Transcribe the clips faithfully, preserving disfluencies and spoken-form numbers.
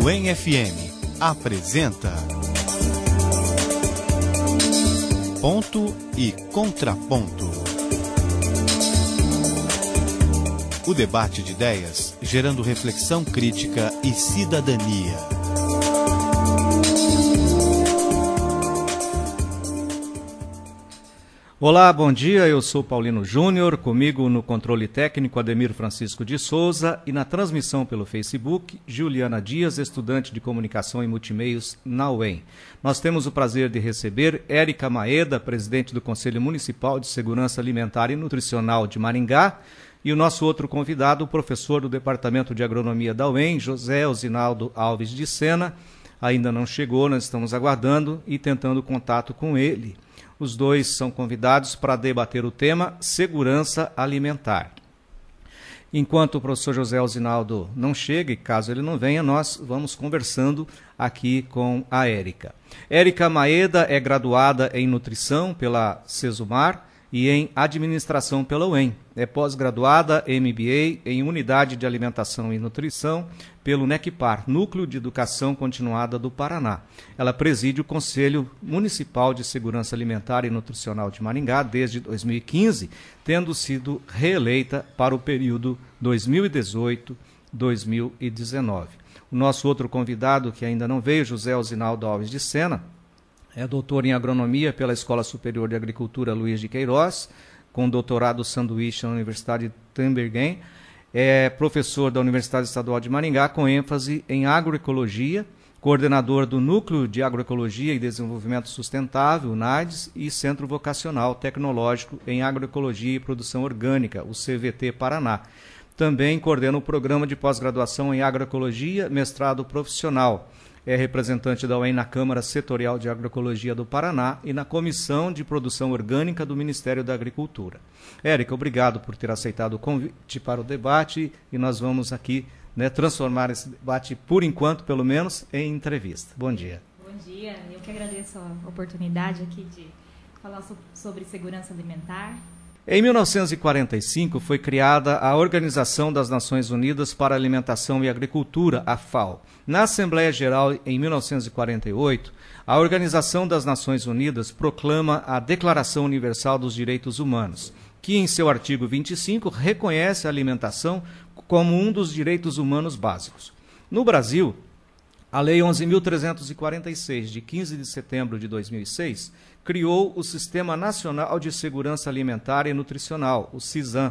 U E M F M apresenta Ponto e Contraponto. O debate de ideias gerando reflexão crítica e cidadania. Olá, bom dia, eu sou Paulino Júnior, comigo no controle técnico Ademir Francisco de Souza e na transmissão pelo Facebook, Juliana Dias, estudante de Comunicação e Multimeios na U E M. Nós temos o prazer de receber Érica Maeda, presidente do Conselho Municipal de Segurança Alimentar e Nutricional de Maringá, e o nosso outro convidado, o professor do Departamento de Agronomia da U E M, José Osinaldo Alves de Sena. Ainda não chegou, nós estamos aguardando e tentando contato com ele. Os dois são convidados para debater o tema segurança alimentar. Enquanto o professor José Osinaldo não chega, e caso ele não venha, nós vamos conversando aqui com a Érica. Érica Maeda é graduada em nutrição pela Sesumar e em administração pela U E M. É pós-graduada M B A em unidade de alimentação e nutrição pelo NECPAR, Núcleo de Educação Continuada do Paraná. Ela preside o Conselho Municipal de Segurança Alimentar e Nutricional de Maringá desde dois mil e quinze, tendo sido reeleita para o período dois mil e dezoito a dois mil e dezenove. O nosso outro convidado, que ainda não veio, José Osinaldo Alves de Sena, é doutor em agronomia pela Escola Superior de Agricultura Luiz de Queiroz, com doutorado sanduíche na Universidade de Tübingen. É professor da Universidade Estadual de Maringá, com ênfase em agroecologia, coordenador do Núcleo de Agroecologia e Desenvolvimento Sustentável, NADES, e Centro Vocacional Tecnológico em Agroecologia e Produção Orgânica, o C V T Paraná. Também coordena o programa de pós-graduação em agroecologia, mestrado profissional. É representante da U E M na Câmara Setorial de Agroecologia do Paraná e na Comissão de Produção Orgânica do Ministério da Agricultura. Érica, obrigado por ter aceitado o convite para o debate e nós vamos aqui, né, transformar esse debate, por enquanto, pelo menos, em entrevista. Bom dia. Bom dia, eu que agradeço a oportunidade aqui de falar so- sobre segurança alimentar. Em mil novecentos e quarenta e cinco foi criada a Organização das Nações Unidas para a Alimentação e Agricultura, a FAO. Na Assembleia Geral, em mil novecentos e quarenta e oito, a Organização das Nações Unidas proclama a Declaração Universal dos Direitos Humanos, que em seu artigo vinte e cinco reconhece a alimentação como um dos direitos humanos básicos. No Brasil, a Lei onze mil trezentos e quarenta e seis, de quinze de setembro de dois mil e seis, criou o Sistema Nacional de Segurança Alimentar e Nutricional, o SISAN.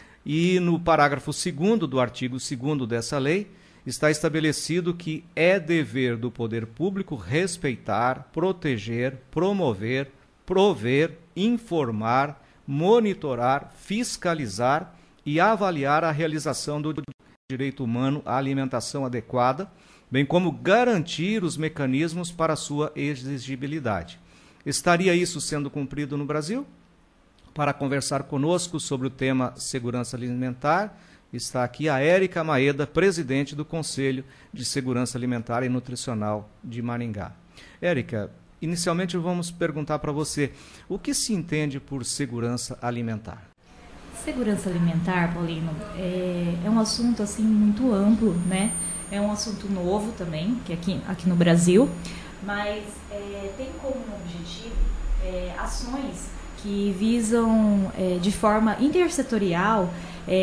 E no parágrafo segundo do artigo segundo dessa lei, está estabelecido que é dever do poder público respeitar, proteger, promover, prover, informar, monitorar, fiscalizar e avaliar a realização do direito humano à alimentação adequada, bem como garantir os mecanismos para sua exigibilidade. Estaria isso sendo cumprido no Brasil? Para conversar conosco sobre o tema segurança alimentar, está aqui a Érica Maeda, presidente do Conselho de Segurança Alimentar e Nutricional de Maringá. Érica, inicialmente vamos perguntar para você, o que se entende por segurança alimentar? Segurança alimentar, Paulino, é, é um assunto assim muito amplo, né? É um assunto novo também, que aqui, aqui no Brasil, mas é, tem como objetivo é, ações que visam, é, de forma intersetorial,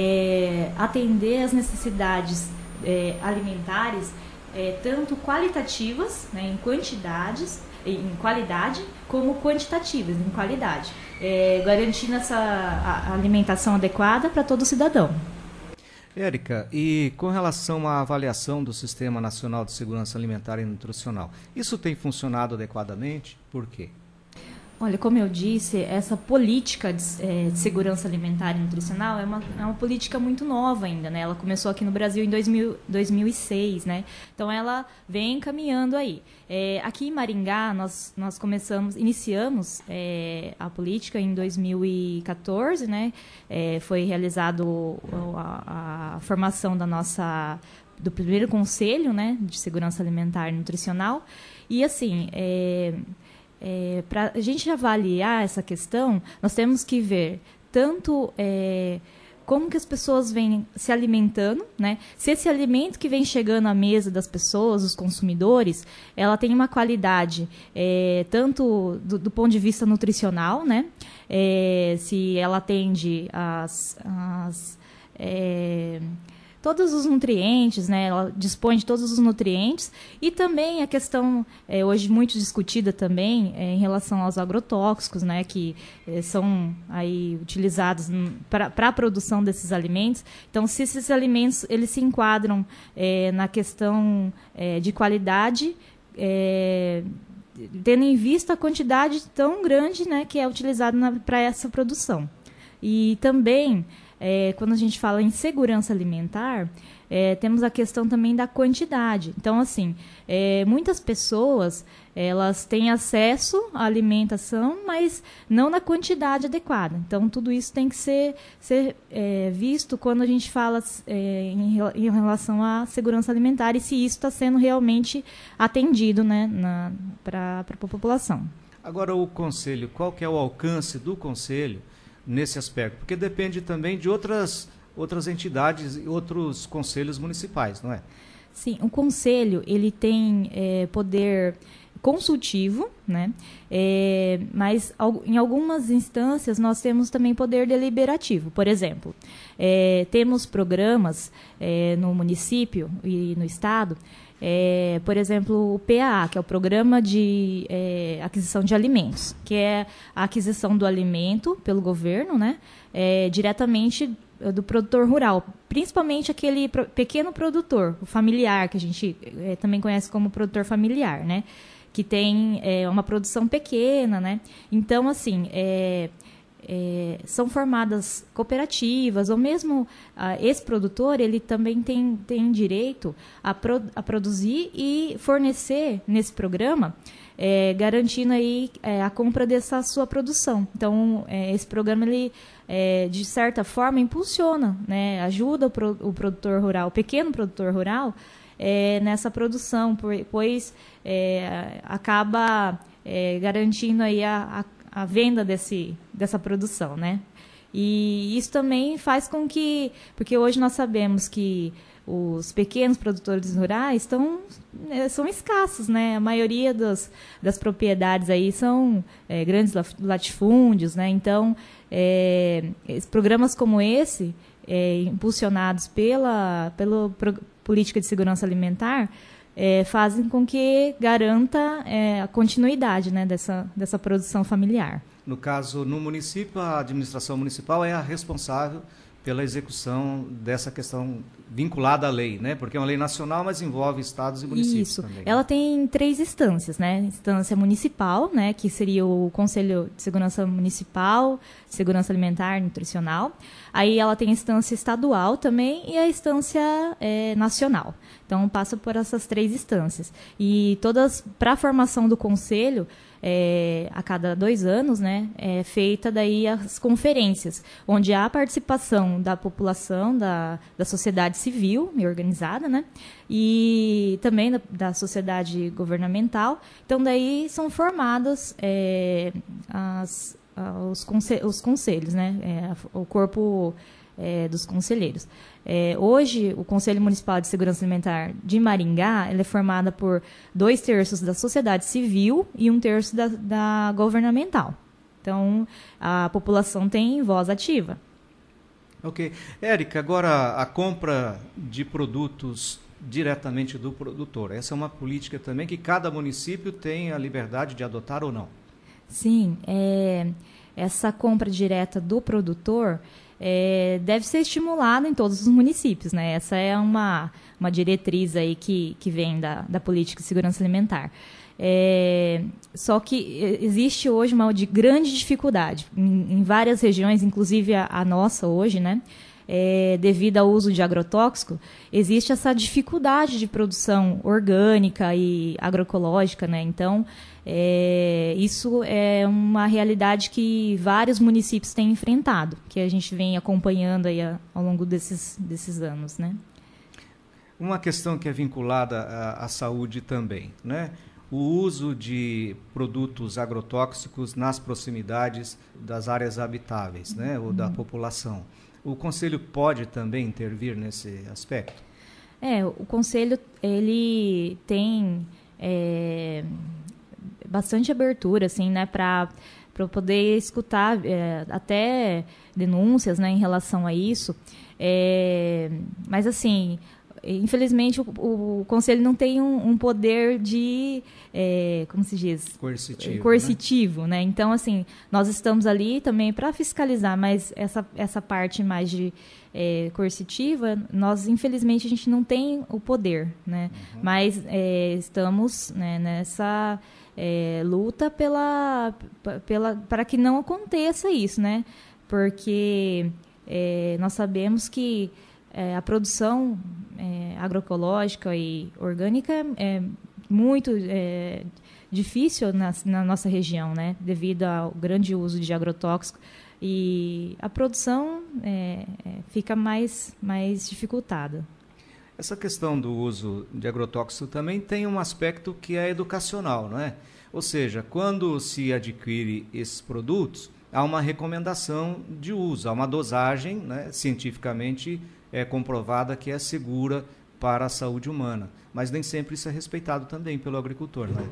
é, atender às necessidades é, alimentares, é, tanto qualitativas, né, em quantidades, em qualidade, como quantitativas, em qualidade, é, garantindo essa a, a alimentação adequada para todo cidadão. Érica, e com relação à avaliação do Sistema Nacional de Segurança Alimentar e Nutricional, isso tem funcionado adequadamente? Por quê? Olha, como eu disse, essa política de, é, de segurança alimentar e nutricional é uma, é uma política muito nova ainda, né? Ela começou aqui no Brasil em dois mil, dois mil e seis, né? Então ela vem caminhando aí. É, aqui em Maringá, nós, nós começamos, iniciamos é, a política em dois mil e quatorze, né? É, foi realizado a, a formação da nossa, do primeiro conselho, né, de segurança alimentar e nutricional. E assim, é, É, para a gente avaliar essa questão, nós temos que ver tanto é, como que as pessoas vêm se alimentando, né? Se esse alimento que vem chegando à mesa das pessoas, os consumidores, ela tem uma qualidade, é, tanto do, do ponto de vista nutricional, né? É, se ela atende as... as é, todos os nutrientes, né? Ela dispõe de todos os nutrientes, e também a questão, é, hoje muito discutida também, é, em relação aos agrotóxicos, né? Que é, são aí utilizados para a produção desses alimentos. Então, se esses alimentos eles se enquadram é, na questão é, de qualidade, é, tendo em vista a quantidade tão grande, né, que é utilizada para essa produção. E também... É, quando a gente fala em segurança alimentar, é, temos a questão também da quantidade. Então, assim, é, muitas pessoas, elas têm acesso à alimentação, mas não na quantidade adequada. Então, tudo isso tem que ser, ser é, visto quando a gente fala é, em, em relação à segurança alimentar e se isso está sendo realmente atendido, né, para a população. Agora, o Conselho, qual que é o alcance do Conselho nesse aspecto? Porque depende também de outras, outras entidades e outros conselhos municipais, não é? Sim, o Conselho ele tem é, poder consultivo, né? É, mas em algumas instâncias nós temos também poder deliberativo. Por exemplo, é, temos programas é, no município e no estado. É, por exemplo, o P A A, que é o Programa de é, Aquisição de Alimentos, que é a aquisição do alimento pelo governo, né, é, diretamente do produtor rural, principalmente aquele pro, pequeno produtor, o familiar, que a gente é, também conhece como produtor familiar, né, que tem é, uma produção pequena, né. Então, assim, é, É, são formadas cooperativas, ou mesmo ah, esse produtor ele também tem, tem direito a, pro, a produzir e fornecer nesse programa, é, garantindo aí, é, a compra dessa sua produção. Então, é, esse programa, ele, é, de certa forma, impulsiona, né, ajuda o, pro, o produtor rural, o pequeno produtor rural, é, nessa produção, pois é, acaba é, garantindo aí a, a a venda desse, dessa produção, né? E isso também faz com que... Porque hoje nós sabemos que os pequenos produtores rurais estão, são escassos, né? A maioria dos, das propriedades aí são é, grandes latifúndios, né? Então, é, programas como esse, é, impulsionados pela, pela política de segurança alimentar, É, fazem com que garanta é, a continuidade, né, dessa, dessa produção familiar. No caso, no município, a administração municipal é a responsável pela execução dessa questão vinculada à lei, né? Porque é uma lei nacional, mas envolve estados e municípios. Isso. Também. Ela tem três instâncias, né? Instância municipal, né, que seria o Conselho de Segurança Municipal, Segurança Alimentar e Nutricional. Aí ela tem a instância estadual também e a instância é, nacional. Então, passa por essas três instâncias. E todas, para a formação do Conselho, é, a cada dois anos, né, é feita daí as conferências, onde há a participação da população, da, da sociedade civil e organizada, né, e também da, da sociedade governamental. Então, daí são formadas é, as, os, conse os conselhos, né, é, o corpo é, dos conselheiros. É, hoje, o Conselho Municipal de Segurança Alimentar de Maringá, ele é formado por dois terços da sociedade civil e um terço da, da governamental. Então, a população tem voz ativa. Ok. Érica, agora a compra de produtos diretamente do produtor. Essa é uma política também que cada município tem a liberdade de adotar ou não? Sim. É, essa compra direta do produtor... É, deve ser estimulado em todos os municípios, né? Essa é uma, uma diretriz aí que, que vem da, da política de segurança alimentar. É, só que existe hoje uma de grande dificuldade em, em várias regiões, inclusive a, a nossa hoje, né? É, devido ao uso de agrotóxico, existe essa dificuldade de produção orgânica e agroecológica, né? Então, é, isso é uma realidade que vários municípios têm enfrentado, que a gente vem acompanhando aí a, ao longo desses, desses anos, né? Uma questão que é vinculada à, à saúde também, né? O uso de produtos agrotóxicos nas proximidades das áreas habitáveis, né? Ou da população. O Conselho pode também intervir nesse aspecto? É, o Conselho, ele tem é, bastante abertura, assim, né, para para poder escutar é, até denúncias, né, em relação a isso. É, mas, assim, infelizmente, o, o Conselho não tem um, um poder de, é, como se diz? Coercitivo. Coercitivo, né? né? Então, assim, nós estamos ali também para fiscalizar, mas essa, essa parte mais de é, coercitiva, nós, infelizmente, a gente não tem o poder, né? Uhum. Mas é, estamos, né, nessa... É, luta pela, pela, para que não aconteça isso, né? Porque é, nós sabemos que é, a produção é, agroecológica e orgânica é muito é, difícil na, na nossa região, né? Devido ao grande uso de agrotóxicos, e a produção é, é, fica mais, mais dificultada. Essa questão do uso de agrotóxico também tem um aspecto que é educacional, não é? Ou seja, quando se adquire esses produtos, há uma recomendação de uso, há uma dosagem, né, cientificamente é, comprovada que é segura para a saúde humana. Mas nem sempre isso é respeitado também pelo agricultor, não é?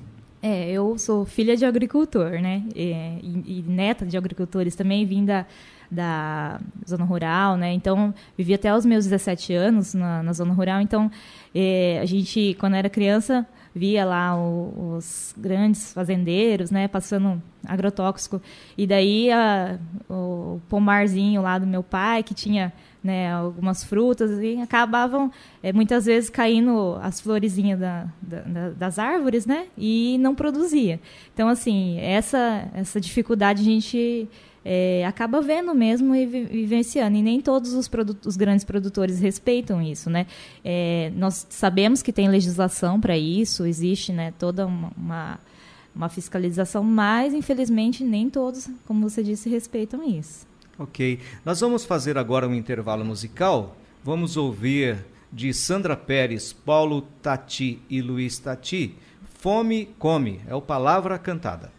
É, eu sou filha de agricultor, né? E, e, e neta de agricultores também, vim da, da zona rural, né? Então, vivi até os meus dezessete anos na, na zona rural. Então, é, a gente, quando era criança, via lá o, os grandes fazendeiros, né? Passando agrotóxico. E daí, a, o pomarzinho lá do meu pai, que tinha... né, algumas frutas, e acabavam é, muitas vezes caindo as florezinhas da, da, das árvores, né, e não produzia. Então, assim, essa, essa dificuldade a gente é, acaba vendo mesmo e vivenciando, e nem todos os, os grandes produtores respeitam isso, né. É, nós sabemos que tem legislação para isso, existe, né, toda uma, uma, uma fiscalização, mas, infelizmente, nem todos, como você disse, respeitam isso. Ok. Nós vamos fazer agora um intervalo musical. Vamos ouvir de Sandra Pérez, Paulo Tati e Luiz Tati, Fome Come, é o Palavra Cantada.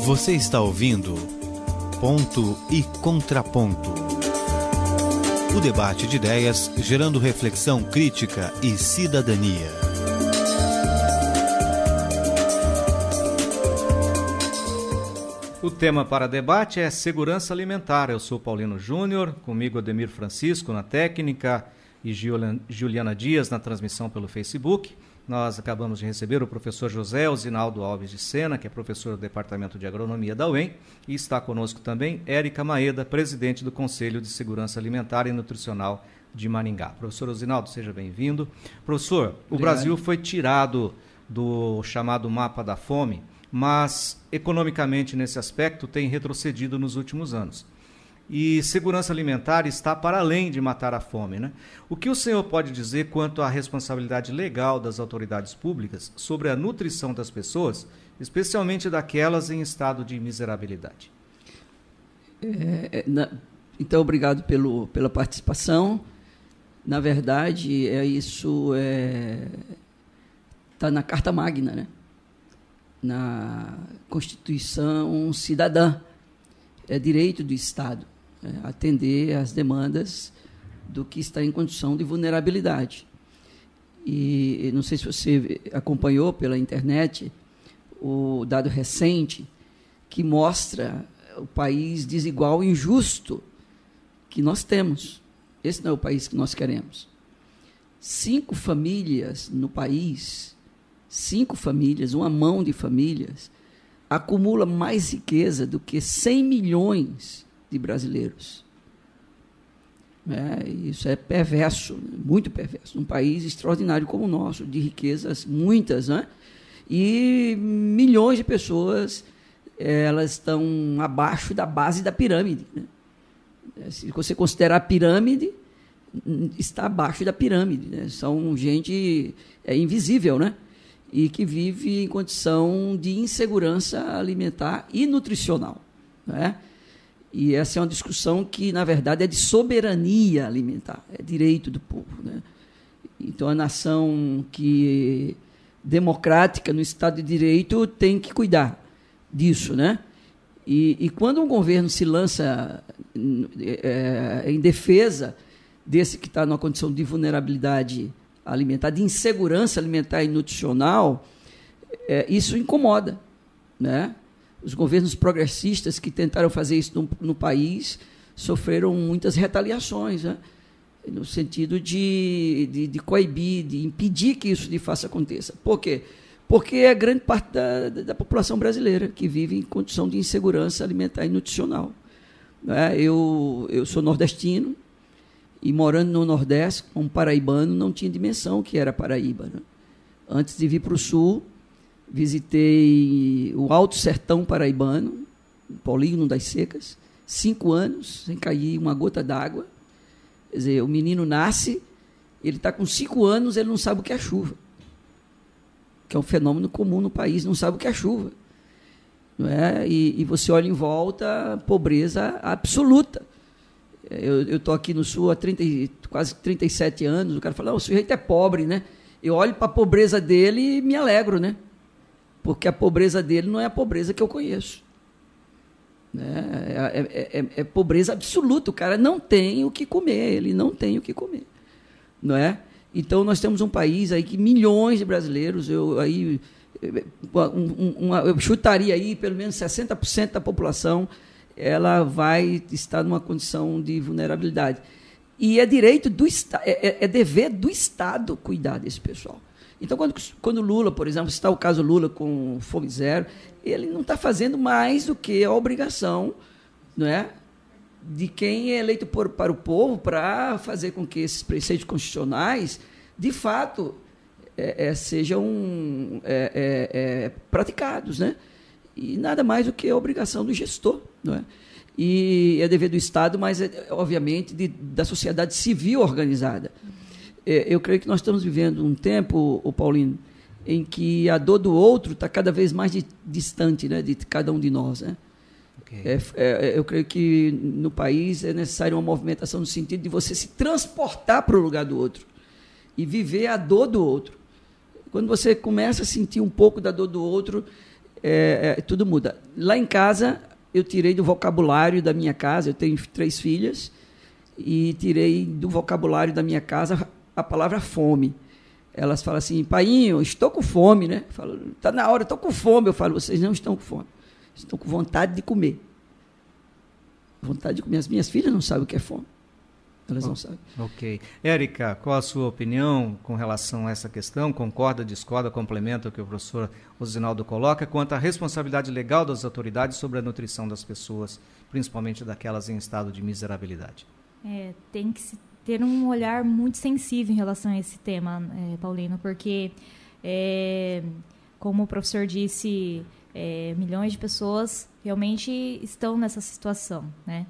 Você está ouvindo Ponto e Contraponto. O debate de ideias gerando reflexão crítica e cidadania. O tema para debate é segurança alimentar. Eu sou Paulino Júnior, comigo Ademir Francisco na técnica e Juliana Dias na transmissão pelo Facebook. Nós acabamos de receber o professor José Osinaldo Alves de Sena, que é professor do Departamento de Agronomia da U E M, e está conosco também Érica Maeda, presidente do Conselho de Segurança Alimentar e Nutricional de Maringá. Professor Osinaldo, seja bem-vindo. Professor, Obrigado. O Brasil foi tirado do chamado mapa da fome, mas economicamente nesse aspecto tem retrocedido nos últimos anos. E segurança alimentar está para além de matar a fome, né? O que o senhor pode dizer quanto à responsabilidade legal das autoridades públicas sobre a nutrição das pessoas, especialmente daquelas em estado de miserabilidade? É, na, então, obrigado pelo, pela participação. Na verdade, é isso está é, na Carta Magna, né? Na Constituição Cidadã. É direito do Estado é, atender às demandas do que está em condição de vulnerabilidade. E não sei se você acompanhou pela internet o dado recente que mostra o país desigual e injusto que nós temos. Esse não é o país que nós queremos. Cinco famílias no país, cinco famílias, uma mão de famílias, acumula mais riqueza do que cem milhões de brasileiros. É, isso é perverso, muito perverso. Um país extraordinário como o nosso, de riquezas muitas, né? E milhões de pessoas, elas estão abaixo da base da pirâmide, né? Se você considerar a pirâmide, está abaixo da pirâmide, né? São gente é, invisível, né? E que vive em condição de insegurança alimentar e nutricional, né? E essa é uma discussão que, na verdade, é de soberania alimentar, é direito do povo, né? Então, a nação que democrática, no Estado de Direito, tem que cuidar disso, né? E, e quando um governo se lança é, em defesa desse que está numa condição de vulnerabilidade alimentar, de insegurança alimentar e nutricional, é, isso incomoda, né? Os governos progressistas que tentaram fazer isso no, no país sofreram muitas retaliações, né? No sentido de, de, de coibir, de impedir que isso de fato aconteça. Por quê? Porque é grande parte da, da população brasileira que vive em condição de insegurança alimentar e nutricional, né? Eu, eu sou nordestino, e morando no Nordeste, como paraibano, não tinha dimensão que era Paraíba, né? Antes de vir para o Sul, visitei o Alto Sertão paraibano, o Polígono das Secas, cinco anos, sem cair uma gota d'água. Quer dizer, o menino nasce, ele está com cinco anos, ele não sabe o que é chuva, que é um fenômeno comum no país, não sabe o que é chuva. Não é? E, e você olha em volta, pobreza absoluta. Eu estou aqui no Sul há trinta, quase trinta e sete anos, o cara fala, não, o sujeito é pobre, né? Eu olho para a pobreza dele e me alegro, né? Porque a pobreza dele não é a pobreza que eu conheço. Né? É, é, é, é pobreza absoluta, o cara não tem o que comer, ele não tem o que comer. Não é? Então, nós temos um país aí que milhões de brasileiros, eu, aí, um, um, eu chutaria aí pelo menos sessenta por cento da população, ela vai estar numa condição de vulnerabilidade. E é direito do Estado, é, é dever do Estado cuidar desse pessoal. Então, quando, quando Lula, por exemplo, está o caso Lula com Fome Zero, ele não está fazendo mais do que a obrigação, não é, de quem é eleito por, para o povo para fazer com que esses preceitos constitucionais, de fato, é, é, sejam é, é, é, praticados, né? E nada mais do que a obrigação do gestor, não é? E é dever do Estado, mas, é, obviamente, de, da sociedade civil organizada. É, eu creio que nós estamos vivendo um tempo, o Paulino, em que a dor do outro está cada vez mais de, distante, né, de cada um de nós, né? Okay. É, é, eu creio que no país é necessária uma movimentação no sentido de você se transportar para o lugar do outro e viver a dor do outro. Quando você começa a sentir um pouco da dor do outro, é, é, tudo muda. Lá em casa, eu tirei do vocabulário da minha casa, eu tenho três filhas, e tirei do vocabulário da minha casa a palavra fome. Elas falam assim, painho, estou com fome, né? Está na hora, estou com fome. Eu falo, vocês não estão com fome, estão com vontade de comer. Vontade de comer. As minhas filhas não sabem o que é fome. Elas não sabem. Ok. Érica, qual a sua opinião com relação a essa questão? Concorda, discorda, complementa o que o professor Osinaldo coloca quanto à responsabilidade legal das autoridades sobre a nutrição das pessoas, principalmente daquelas em estado de miserabilidade? É, tem que se ter um olhar muito sensível em relação a esse tema, é, Paulino, porque, é, como o professor disse, é, milhões de pessoas realmente estão nessa situação, né?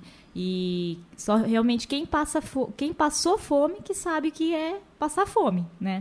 E só realmente quem, passa fo- quem passou fome que sabe que é passar fome, né?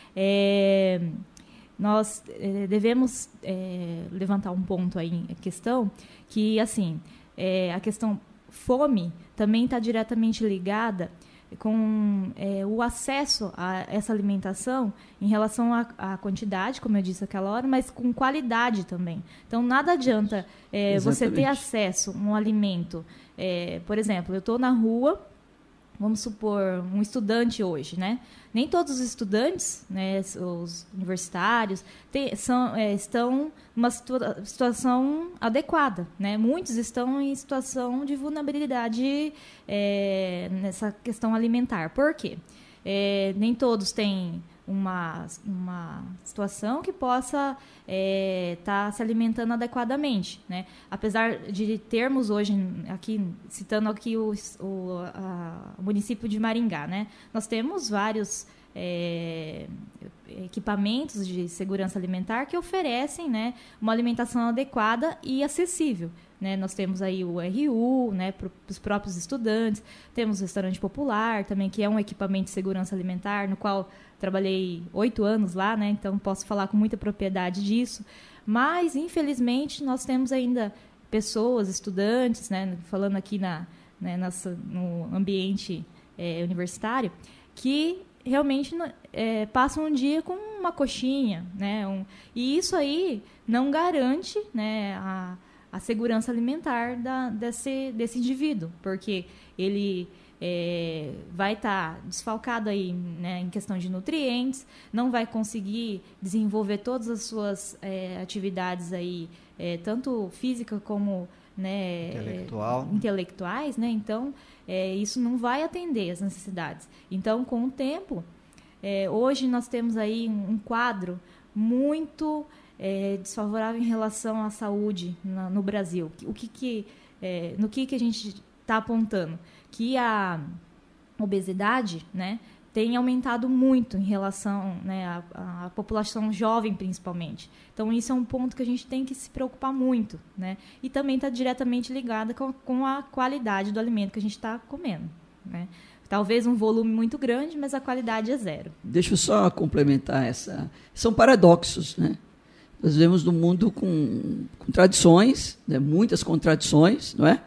É, nós é, devemos é, levantar um ponto aí, a questão, que, assim, é, a questão fome também está diretamente ligada com é, o acesso a essa alimentação em relação à, à quantidade, como eu disse aquela hora, mas com qualidade também. Então, nada adianta é, você ter acesso a um alimento. É, por exemplo, eu estou na rua, vamos supor, um estudante hoje, né? Nem todos os estudantes, né, os universitários, tem, são, é, estão numa situa- situação adequada, né? Muitos estão em situação de vulnerabilidade é, nessa questão alimentar. Por quê? É, nem todos têm uma, uma situação que possa estar é, tá se alimentando adequadamente, né? Apesar de termos hoje, aqui, citando aqui o, o, a, o município de Maringá, né? Nós temos vários é, equipamentos de segurança alimentar que oferecem, né, uma alimentação adequada e acessível. Né? Nós temos aí o R U, né, para os próprios estudantes, temos o restaurante popular também, que é um equipamento de segurança alimentar, no qual trabalhei oito anos lá, né, então posso falar com muita propriedade disso, mas infelizmente nós temos ainda pessoas, estudantes, né, falando aqui na, né, nossa, no ambiente é, universitário, que realmente é, passam um dia com uma coxinha, né, um, e isso aí não garante, né, a a segurança alimentar da, desse, desse indivíduo, porque ele é, vai estar tá desfalcado aí, né, em questão de nutrientes, não vai conseguir desenvolver todas as suas é, atividades aí, é, tanto física como, né, Intelectual. é, intelectuais, né? Então, é, isso não vai atender as necessidades. Então, com o tempo, é, hoje nós temos aí um, um quadro muito É, desfavorável em relação à saúde na, no Brasil. O que, que, é, no que, que a gente está apontando? Que a obesidade, né, tem aumentado muito em relação, né, à, à população jovem, principalmente. Então, isso é um ponto que a gente tem que se preocupar muito. Né? E também está diretamente ligada com, com a qualidade do alimento que a gente está comendo. Né? Talvez um volume muito grande, mas a qualidade é zero. Deixa eu só complementar essa... São paradoxos, né? Nós vivemos num mundo com, com tradições, né, muitas contradições, não é?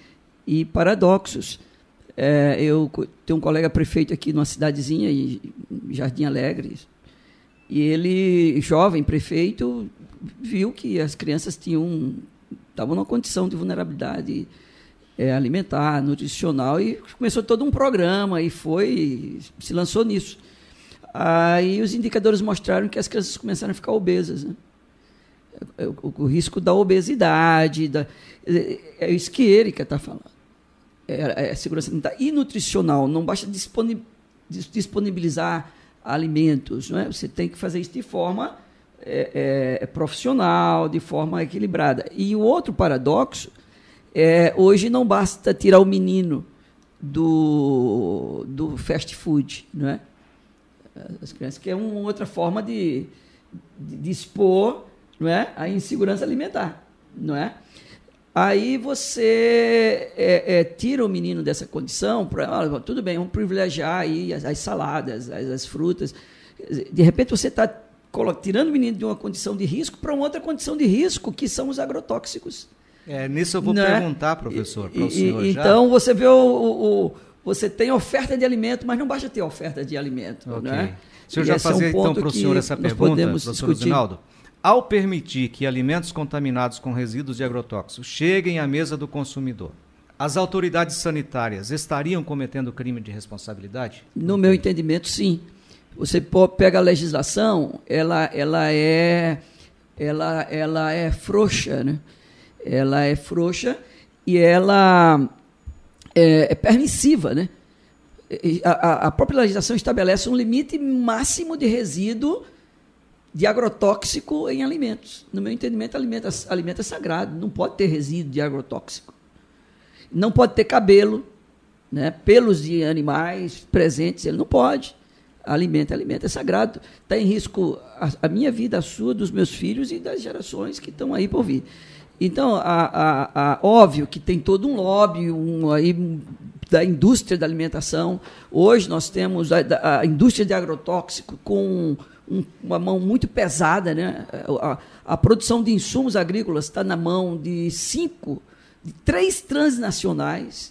E paradoxos. É, eu tenho um colega prefeito aqui numa cidadezinha, em Jardim Alegre, e ele, jovem prefeito, viu que as crianças tinham, estavam numa condição de vulnerabilidade é, alimentar, nutricional, e começou todo um programa e foi, se lançou nisso. Aí os indicadores mostraram que as crianças começaram a ficar obesas, né? O, o risco da obesidade, da, é isso que Érica está falando. É, é segurança alimentar e nutricional. Não basta disponibilizar alimentos, não é? Você tem que fazer isso de forma é, é, profissional, de forma equilibrada. E o outro paradoxo é, hoje não basta tirar o menino do, do fast food, não é? As crianças, que é uma outra forma de, de, de expor, não é, a insegurança alimentar, não é? Aí você é, é, tira o menino dessa condição, pra, ah, tudo bem, vamos privilegiar aí as, as saladas, as, as frutas. De repente você está tirando o menino de uma condição de risco para uma outra condição de risco, que são os agrotóxicos. É, nisso eu vou não perguntar, é? professor, para e, o senhor e, já. Então você vê o, o, o você tem oferta de alimento, mas não basta ter oferta de alimento. Ok. Né? Se eu já fazer, é um então, para o senhor essa pergunta, professor Osinaldo. ao permitir que alimentos contaminados com resíduos de agrotóxicos cheguem à mesa do consumidor, as autoridades sanitárias estariam cometendo crime de responsabilidade? No meu entendimento, sim. Você pega a legislação, ela, ela, é, ela, ela é frouxa, né? Ela é frouxa e ela é, é permissiva, né? A, a própria legislação estabelece um limite máximo de resíduo de agrotóxico em alimentos. No meu entendimento, alimento, alimento é sagrado, não pode ter resíduo de agrotóxico. Não pode ter cabelo, né? Pelos de animais presentes, ele não pode. Alimento, alimento é sagrado. Está em risco a, a minha vida, a sua, dos meus filhos e das gerações que estão aí por vir. Então, a, a, a, óbvio que tem todo um lobby um, aí, da indústria da alimentação. Hoje nós temos a, a indústria de agrotóxico com um, uma mão muito pesada, né? A, a produção de insumos agrícolas está na mão de cinco, de três transnacionais,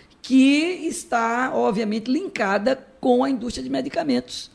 que está, obviamente, linkada com a indústria de medicamentos.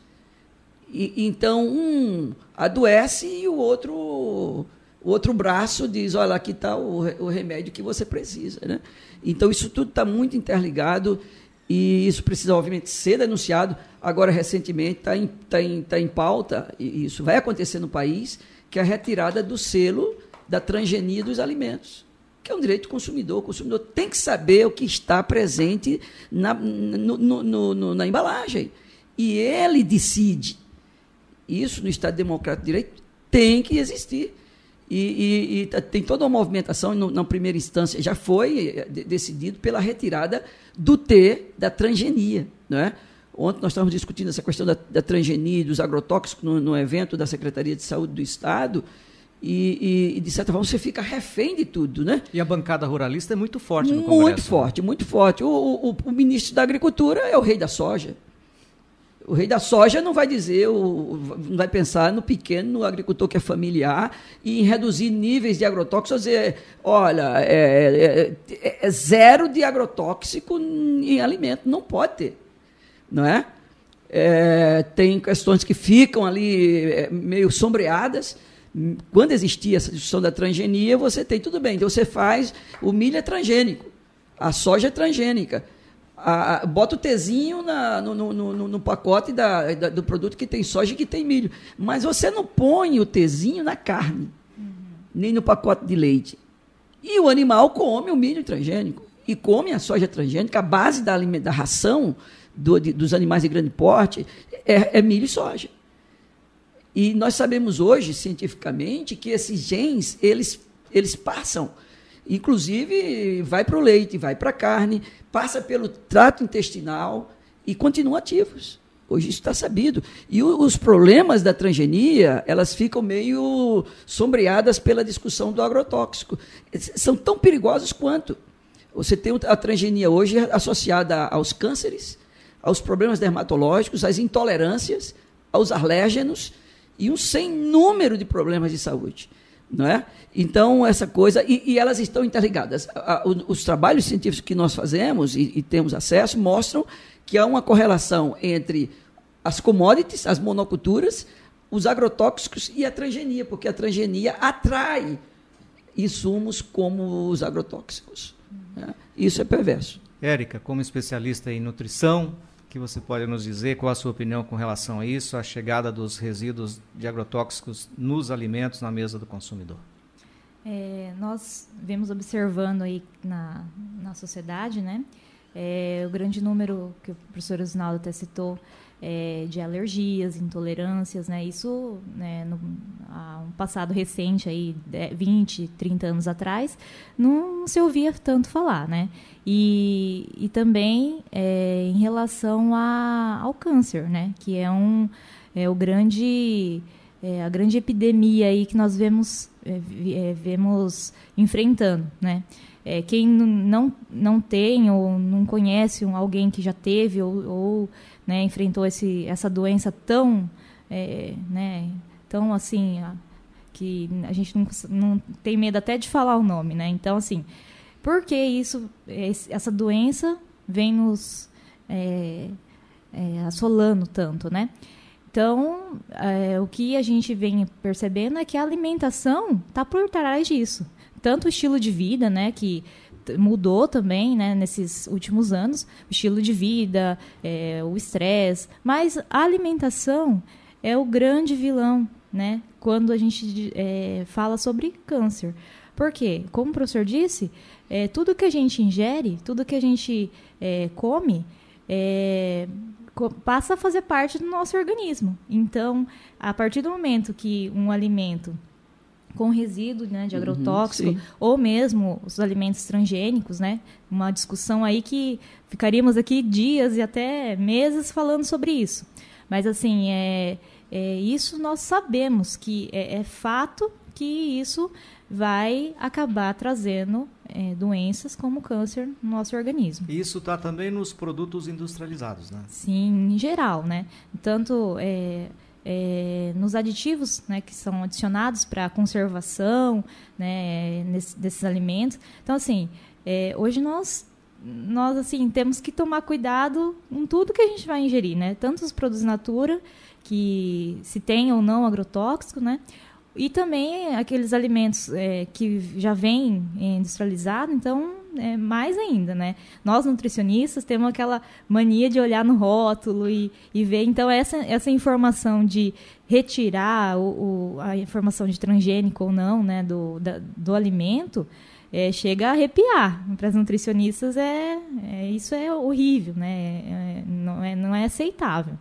E, então, um adoece e o outro, o outro braço diz, olha, aqui está o, o remédio que você precisa, né? Então, isso tudo está muito interligado e isso precisa, obviamente, ser denunciado. Agora, recentemente, está em, tá em, tá em pauta, e isso vai acontecer no país, que é a retirada do selo da transgenia dos alimentos, que é um direito do consumidor. O consumidor tem que saber o que está presente na, no, no, no, na embalagem. E ele decide. Isso, no Estado Democrático de Direito, tem que existir. E, e, e tem toda uma movimentação, no, na primeira instância já foi de, decidido pela retirada do T da transgenia, não é? Ontem nós estávamos discutindo essa questão da, da transgenia e dos agrotóxicos no, no evento da Secretaria de Saúde do Estado. E, e, de certa forma, você fica refém de tudo, né? E a bancada ruralista é muito forte no Congresso. Muito forte, muito forte. O, o, o ministro da Agricultura é o rei da soja. O rei da soja não vai dizer, o, não vai pensar no pequeno, no agricultor que é familiar, e em reduzir níveis de agrotóxicos, dizer, olha, é, é, é zero de agrotóxico em alimento. Não pode ter, não é? É, tem questões que ficam ali meio sombreadas. Quando existia essa discussão da transgenia, você tem, tudo bem, então você faz, o milho é transgênico, a soja é transgênica, a, a, bota o Tzinho na, no, no, no, no pacote da, da, do produto que tem soja e que tem milho, mas você não põe o Tzinho na carne, uhum. nem no pacote de leite. E o animal come o milho transgênico, e come a soja transgênica, a base da, da ração do, de, dos animais de grande porte é, é milho e soja. E nós sabemos hoje, cientificamente, que esses genes, eles, eles passam, inclusive vai para o leite, vai para a carne, passa pelo trato intestinal e continuam ativos. Hoje isso está sabido. E o, os problemas da transgenia, elas ficam meio sombreadas pela discussão do agrotóxico. São tão perigosos quanto. Você tem a transgenia hoje associada aos cânceres, aos problemas dermatológicos, às intolerâncias, aos alérgenos, e um sem número de problemas de saúde, não é? Então, essa coisa, e, e elas estão interligadas. A, a, os trabalhos científicos que nós fazemos e, e temos acesso mostram que há uma correlação entre as commodities, as monoculturas, os agrotóxicos e a transgenia, porque a transgenia atrai insumos como os agrotóxicos. Né? Isso é perverso. Érica, como especialista em nutrição, que você pode nos dizer qual a sua opinião com relação a isso, a chegada dos resíduos de agrotóxicos nos alimentos na mesa do consumidor? É, nós vemos observando aí na, na sociedade, né, é, o grande número que o professor Osnaldo até citou é, de alergias, intolerâncias, né, isso, né, no há um passado recente, aí, vinte, trinta anos atrás, não, não se ouvia tanto falar, né? E, e também é, em relação a, ao câncer, né? Que é, um, é o grande, é, a grande epidemia aí que nós vemos, é, vemos enfrentando, né? É, quem não, não tem ou não conhece um, alguém que já teve ou, ou né, enfrentou esse, essa doença tão, é, né, tão assim, que a gente não, não tem medo até de falar o nome, né? Então, assim, por que isso, essa doença vem nos é, é, assolando tanto, né? Então, é, o que a gente vem percebendo é que a alimentação está por trás disso. Tanto o estilo de vida, né, que mudou também, né, nesses últimos anos, o estilo de vida, é, o estresse, mas a alimentação é o grande vilão, né, quando a gente é, fala sobre câncer. Por quê? Como o professor disse, é, tudo que a gente ingere, tudo que a gente é, come, é, passa a fazer parte do nosso organismo. Então, a partir do momento que um alimento com resíduo, né, de agrotóxico, uhum, ou mesmo os alimentos transgênicos, né, uma discussão aí que ficaríamos aqui dias e até meses falando sobre isso. Mas, assim, é, é, isso nós sabemos que é, é fato que isso vai acabar trazendo é, doenças como câncer no nosso organismo. E isso está também nos produtos industrializados, né? Sim, em geral, né? Tanto é, é, nos aditivos, né, que são adicionados para a conservação, né, nesse, desses alimentos. Então, assim, é, hoje nós, nós assim, temos que tomar cuidado em tudo que a gente vai ingerir, né? Tanto os produtos natura, que se tem ou não agrotóxico, né? E também aqueles alimentos é, que já vêm industrializados, então, é, mais ainda, né? Nós, nutricionistas, temos aquela mania de olhar no rótulo e, e ver. Então, essa, essa informação de retirar o, o, a informação de transgênico ou não, né, do, da, do alimento, é, chega a arrepiar. Para as nutricionistas, é, é, isso é horrível, né? É, não, é, não é aceitável.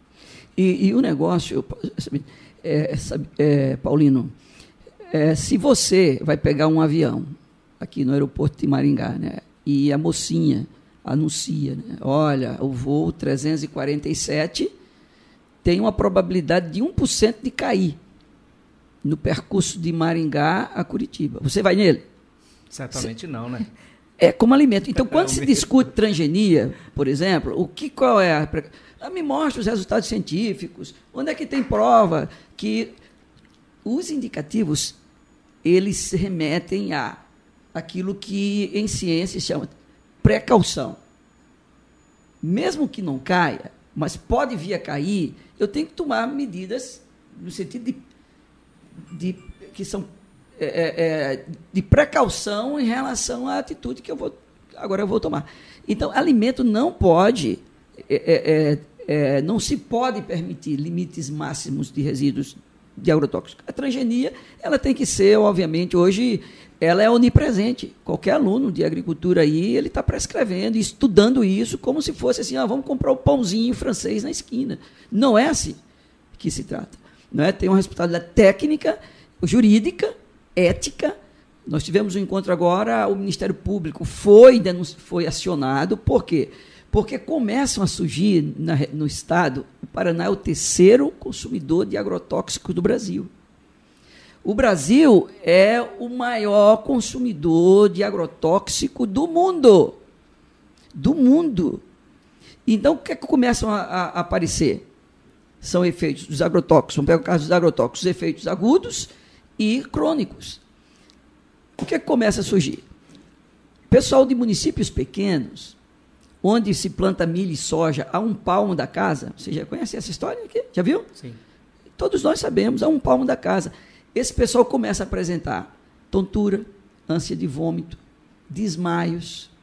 E, e o negócio... Eu, É, sabe, é, Paulino, é, se você vai pegar um avião aqui no aeroporto de Maringá, né, e a mocinha anuncia, né, olha, o voo trezentos e quarenta e sete tem uma probabilidade de um por cento de cair no percurso de Maringá a Curitiba. Você vai nele? Certamente não, né? É como alimento. Então, quando se discute transgenia, por exemplo, o que, qual é a... Ah, me mostra os resultados científicos. Onde é que tem prova que os indicativos, eles se remetem a aquilo que em ciência se chama precaução. Mesmo que não caia, mas pode vir a cair, eu tenho que tomar medidas no sentido de, de que são é, é, de precaução em relação à atitude que eu vou agora eu vou tomar. Então, alimento não pode é, é, É, não se pode permitir limites máximos de resíduos de agrotóxicos. A transgenia, ela tem que ser, obviamente, hoje, ela é onipresente. Qualquer aluno de agricultura aí, ele está prescrevendo, estudando isso, como se fosse assim, ah, vamos comprar o pãozinho francês na esquina. Não é assim que se trata. Não é? Tem uma responsabilidade técnica, jurídica, ética. Nós tivemos um encontro agora, o Ministério Público foi, denunci- foi acionado, por quê? Porque começam a surgir na, no Estado, o Paraná é o terceiro consumidor de agrotóxicos do Brasil. O Brasil é o maior consumidor de agrotóxico do mundo. Do mundo. Então, o que é que começam a, a, a aparecer? São efeitos dos agrotóxicos, vamos pegar o caso dos agrotóxicos, efeitos agudos e crônicos. O que é que começa a surgir? Pessoal de municípios pequenos, onde se planta milho e soja a um palmo da casa. Você já conhece essa história aqui? Já viu? Sim. Todos nós sabemos, a um palmo da casa. Esse pessoal começa a apresentar tontura, ânsia de vômito, desmaios.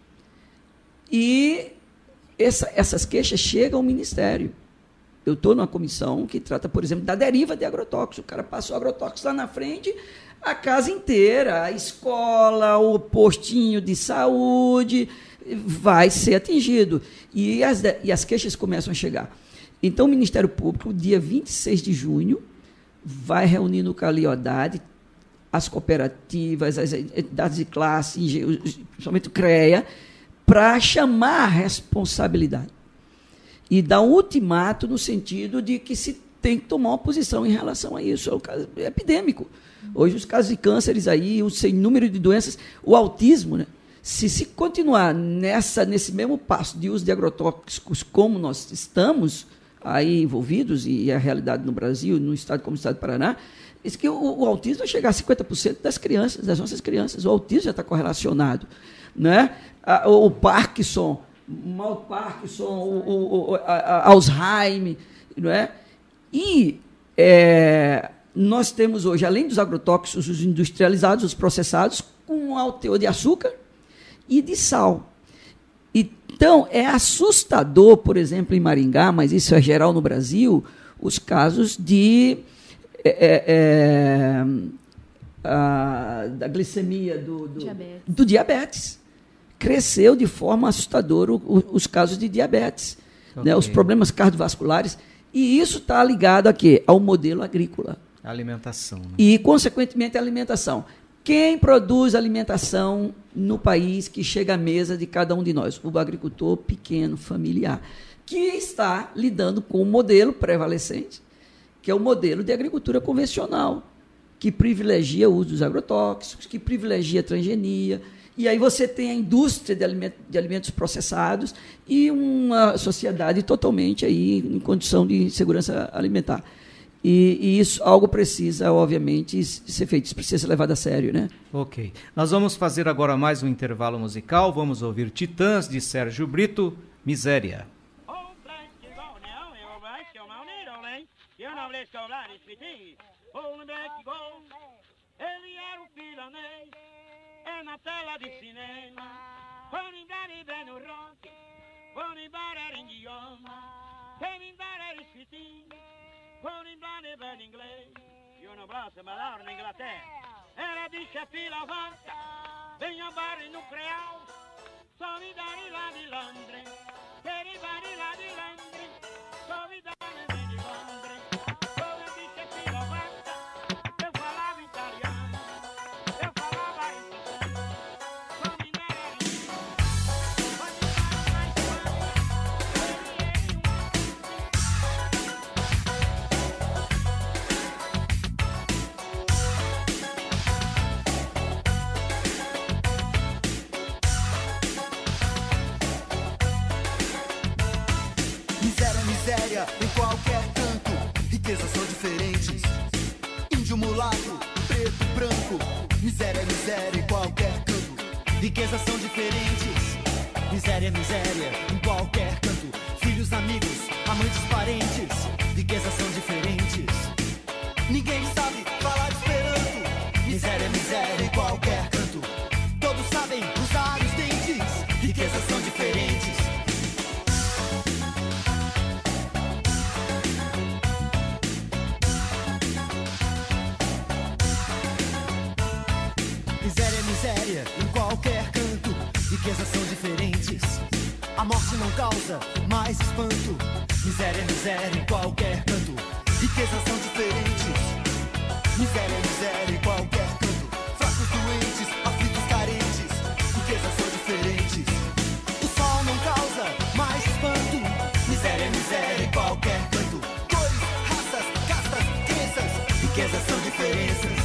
E essa, essas queixas chegam ao Ministério. Eu estou numa comissão que trata, por exemplo, da deriva de agrotóxicos. O cara passou agrotóxicos lá na frente, a casa inteira, a escola, o postinho de saúde, vai ser atingido. E as, e as queixas começam a chegar. Então, o Ministério Público, dia vinte e seis de junho, vai reunir no Caliodade as cooperativas, as entidades de classe, principalmente o CREA, para chamar a responsabilidade. E dar um ultimato no sentido de que se tem que tomar uma posição em relação a isso. É um caso epidêmico. Hoje, os casos de cânceres aí, o sem número de doenças, o autismo, né? Se, se continuar nessa, nesse mesmo passo de uso de agrotóxicos como nós estamos aí envolvidos, e a realidade no Brasil, no estado como o estado do Paraná, é que o, o autismo vai chegar a cinquenta por cento das crianças, das nossas crianças. O autismo já está correlacionado. Né? A, o, o Parkinson, o mal Parkinson, o, o, o a, a Alzheimer, não é? E é, nós temos hoje, além dos agrotóxicos, os industrializados, os processados, com um alto teor de açúcar e de sal. Então, é assustador, por exemplo, em Maringá, mas isso é geral no Brasil, os casos de é, é, a, da glicemia do, do, diabetes. do diabetes. Cresceu de forma assustadora o, o, os casos de diabetes, okay. né, os problemas cardiovasculares, e isso está ligado a quê? Ao modelo agrícola. A alimentação. Né? E, consequentemente, a alimentação. Quem produz alimentação no país que chega à mesa de cada um de nós? O agricultor pequeno, familiar, que está lidando com um modelo prevalecente, que é o modelo de agricultura convencional, que privilegia o uso dos agrotóxicos, que privilegia a transgenia. E aí você tem a indústria de alimentos, de alimentos processados e uma sociedade totalmente aí em condição de segurança alimentar. E, e isso, algo precisa, obviamente, ser feito. Isso precisa ser levado a sério, né? Ok. Nós vamos fazer agora mais um intervalo musical. Vamos ouvir Titãs, de Sérgio Brito, Miséria. Con il brano bel inglese, io non posso ballare in Inghilterra. Era di fila avanti, venga a barri nucleare, sono i dani là di Londra, per i bari là di Londra, sono i dani di Londra. Come dice fila avanti, io parlavo italiano, io parlavo italiano, con i neri. Miséria em qualquer canto, riquezas são diferentes. Índio, mulato, preto, branco. Miséria, miséria em qualquer canto, riquezas são diferentes. Miséria, miséria em qualquer canto. Filhos, amigos, amantes, parentes. Riquezas são diferentes. Ninguém sabe falar esperanto. Miséria, miséria em qualquer canto. Todos sabem usar os dentes. Riquezas são diferentes. Miséria em qualquer canto, riquezas são diferentes. A morte não causa mais espanto. Miséria, miséria em qualquer canto, riquezas são diferentes. Miséria, miséria em qualquer canto. Fracos, doentes, aflitos, carentes, riquezas são diferentes. O sol não causa mais espanto. Miséria, miséria em qualquer canto. Cores, raças, castas, crenças, riquezas são diferenças.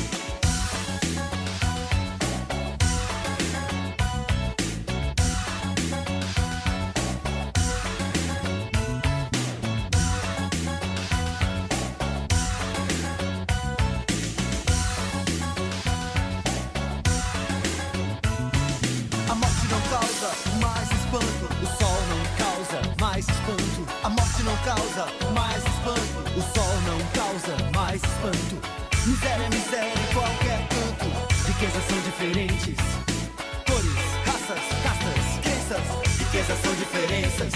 Causa mais espanto, o sol não causa mais espanto. Miséria, miséria em qualquer canto, riquezas são diferentes. Cores, raças, castas, crenças, riquezas são diferenças.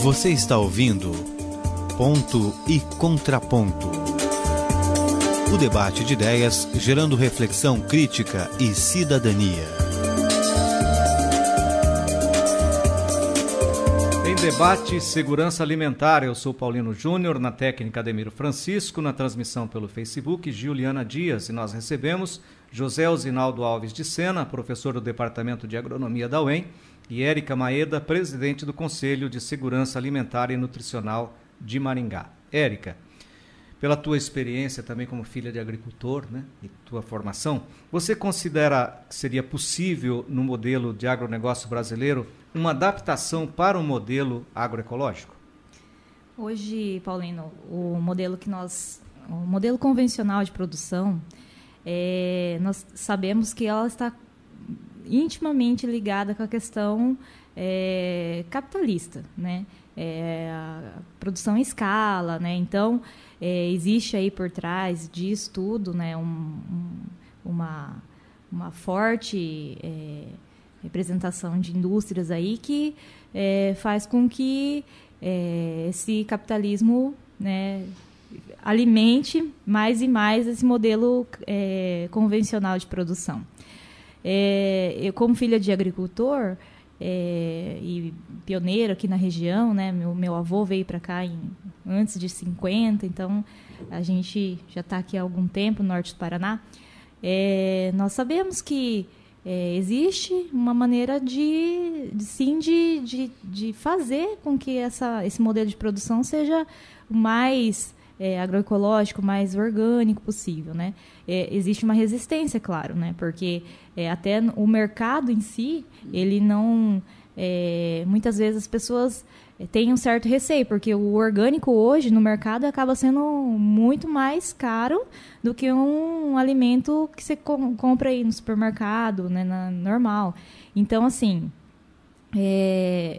Você está ouvindo Ponto e Contraponto. O debate de ideias gerando reflexão crítica e cidadania. Em debate, segurança alimentar. Eu sou Paulino Júnior, na técnica Ademir Francisco, na transmissão pelo Facebook, Juliana Dias. E nós recebemos José Osinaldo Alves de Sena, professor do Departamento de Agronomia da U E M, e Érica Maeda, presidente do Conselho de Segurança Alimentar e Nutricional de Maringá. Érica, pela tua experiência também como filha de agricultor, né, e tua formação, você considera que seria possível, no modelo de agronegócio brasileiro, uma adaptação para o modelo agroecológico? Hoje, Paulino, o modelo que nós, o modelo convencional de produção, é, nós sabemos que ela está intimamente ligada com a questão é, capitalista, né? É, a produção em escala, né? Então, é, existe aí por trás disso tudo, né, um, um, uma, uma forte é, representação de indústrias aí que é, faz com que é, esse capitalismo, né, alimente mais e mais esse modelo é, convencional de produção. É, eu, como filha de agricultor é, e pioneiro aqui na região, né, meu, meu avô veio para cá em, antes de cinquenta, então a gente já está aqui há algum tempo no norte do Paraná. É, nós sabemos que é, existe uma maneira de, de sim, de, de, de fazer com que essa, esse modelo de produção seja o mais É, agroecológico, mais orgânico possível, né? É, existe uma resistência, claro, né? Porque é, até o mercado em si, ele não... É, muitas vezes as pessoas têm um certo receio, porque o orgânico hoje no mercado acaba sendo muito mais caro do que um alimento que você com, compra aí no supermercado, né? Na, normal. Então, assim... É,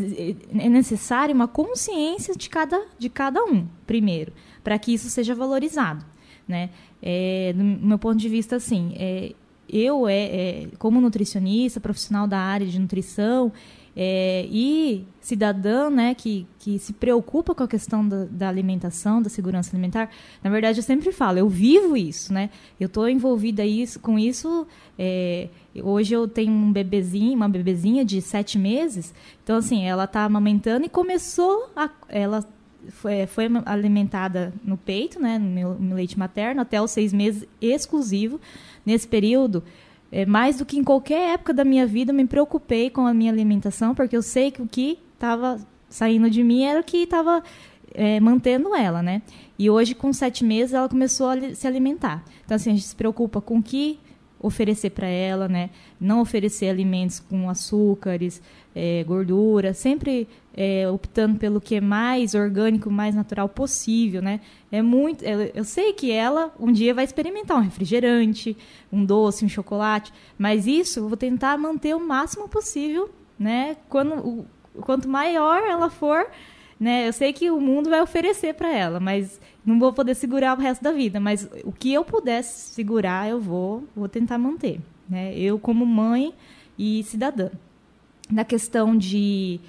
é necessário uma consciência de cada, de cada um, primeiro, para que isso seja valorizado, né? É, do meu ponto de vista, assim, é, eu, é, é, como nutricionista, profissional da área de nutrição é, e cidadã, né, que, que se preocupa com a questão da, da alimentação, da segurança alimentar, na verdade, eu sempre falo, eu vivo isso, né? Eu estou envolvida isso, com isso... É, hoje eu tenho um bebezinho, uma bebezinha de sete meses, então assim, ela está amamentando e começou, a, ela foi, foi alimentada no peito, né, no meu, no leite materno, até os seis meses exclusivo. Nesse período, é, mais do que em qualquer época da minha vida, eu me preocupei com a minha alimentação, porque eu sei que o que estava saindo de mim era o que estava é, mantendo ela, né? E hoje, com sete meses, ela começou a se alimentar. Então, assim, a gente se preocupa com o que oferecer para ela, né? Não oferecer alimentos com açúcares, é, gordura, sempre é, optando pelo que é mais orgânico, mais natural possível, né? É muito, eu sei que ela um dia vai experimentar um refrigerante, um doce, um chocolate, mas isso eu vou tentar manter o máximo possível, né? Quando, o, quanto maior ela for, né? Eu sei que o mundo vai oferecer para ela, mas não vou poder segurar o resto da vida, mas o que eu pudesse segurar, eu vou, vou tentar manter, né? Eu como mãe e cidadã. Na questão de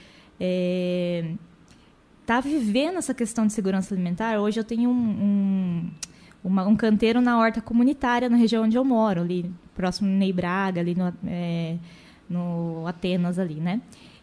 é, tá vivendo essa questão de segurança alimentar, hoje eu tenho um, um, uma, um canteiro na horta comunitária na região onde eu moro, ali próximo do Ney Braga, ali no, é, no Atenas, ali, né?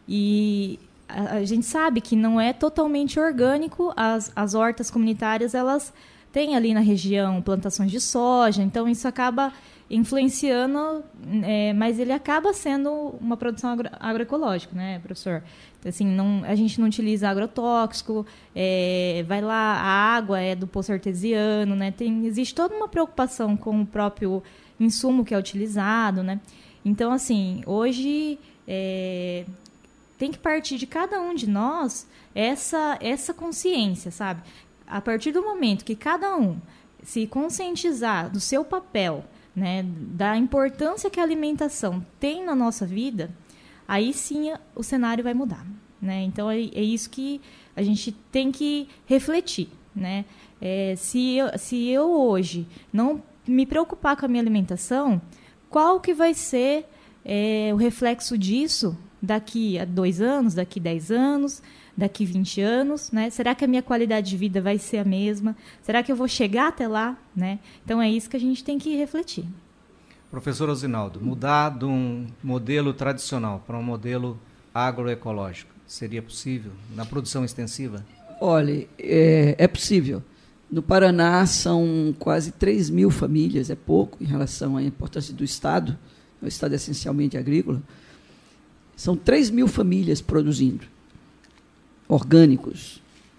E a, a gente sabe que não é totalmente orgânico, as, as hortas comunitárias, elas têm ali na região plantações de soja, então isso acaba influenciando, é, mas ele acaba sendo uma produção agro, agroecológica, né, professor? Então, assim, não, a gente não utiliza agrotóxico, é, vai lá, a água é do poço artesiano, né? Tem, existe toda uma preocupação com o próprio insumo que é utilizado, né? Então, assim, hoje é, tem que partir de cada um de nós essa, essa consciência, sabe? A partir do momento que cada um se conscientizar do seu papel, né, da importância que a alimentação tem na nossa vida, aí sim o cenário vai mudar, né? Então é, é isso que a gente tem que refletir, né? É, se, eu, se eu hoje não me preocupar com a minha alimentação, qual que vai ser é, o reflexo disso daqui a dois anos, daqui a dez anos, daqui a vinte anos, né? Será que a minha qualidade de vida vai ser a mesma? Será que eu vou chegar até lá, né? Então é isso que a gente tem que refletir. Professor Osinaldo, mudar de um modelo tradicional para um modelo agroecológico, seria possível na produção extensiva? Olha, é, é possível. No Paraná são quase três mil famílias, é pouco em relação à importância do Estado, o Estado é essencialmente agrícola. São três mil famílias produzindo orgânicos.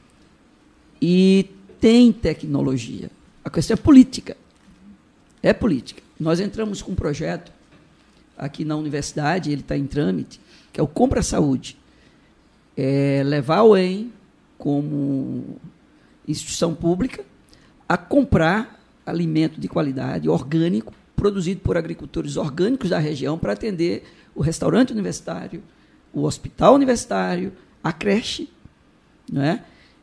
E tem tecnologia. A questão é política. É política. Nós entramos com um projeto aqui na universidade, ele está em trâmite, que é o Compra Saúde. É levar o E M, como instituição pública, a comprar alimento de qualidade, orgânico, produzido por agricultores orgânicos da região, para atender o restaurante universitário, o hospital universitário, a creche, não é?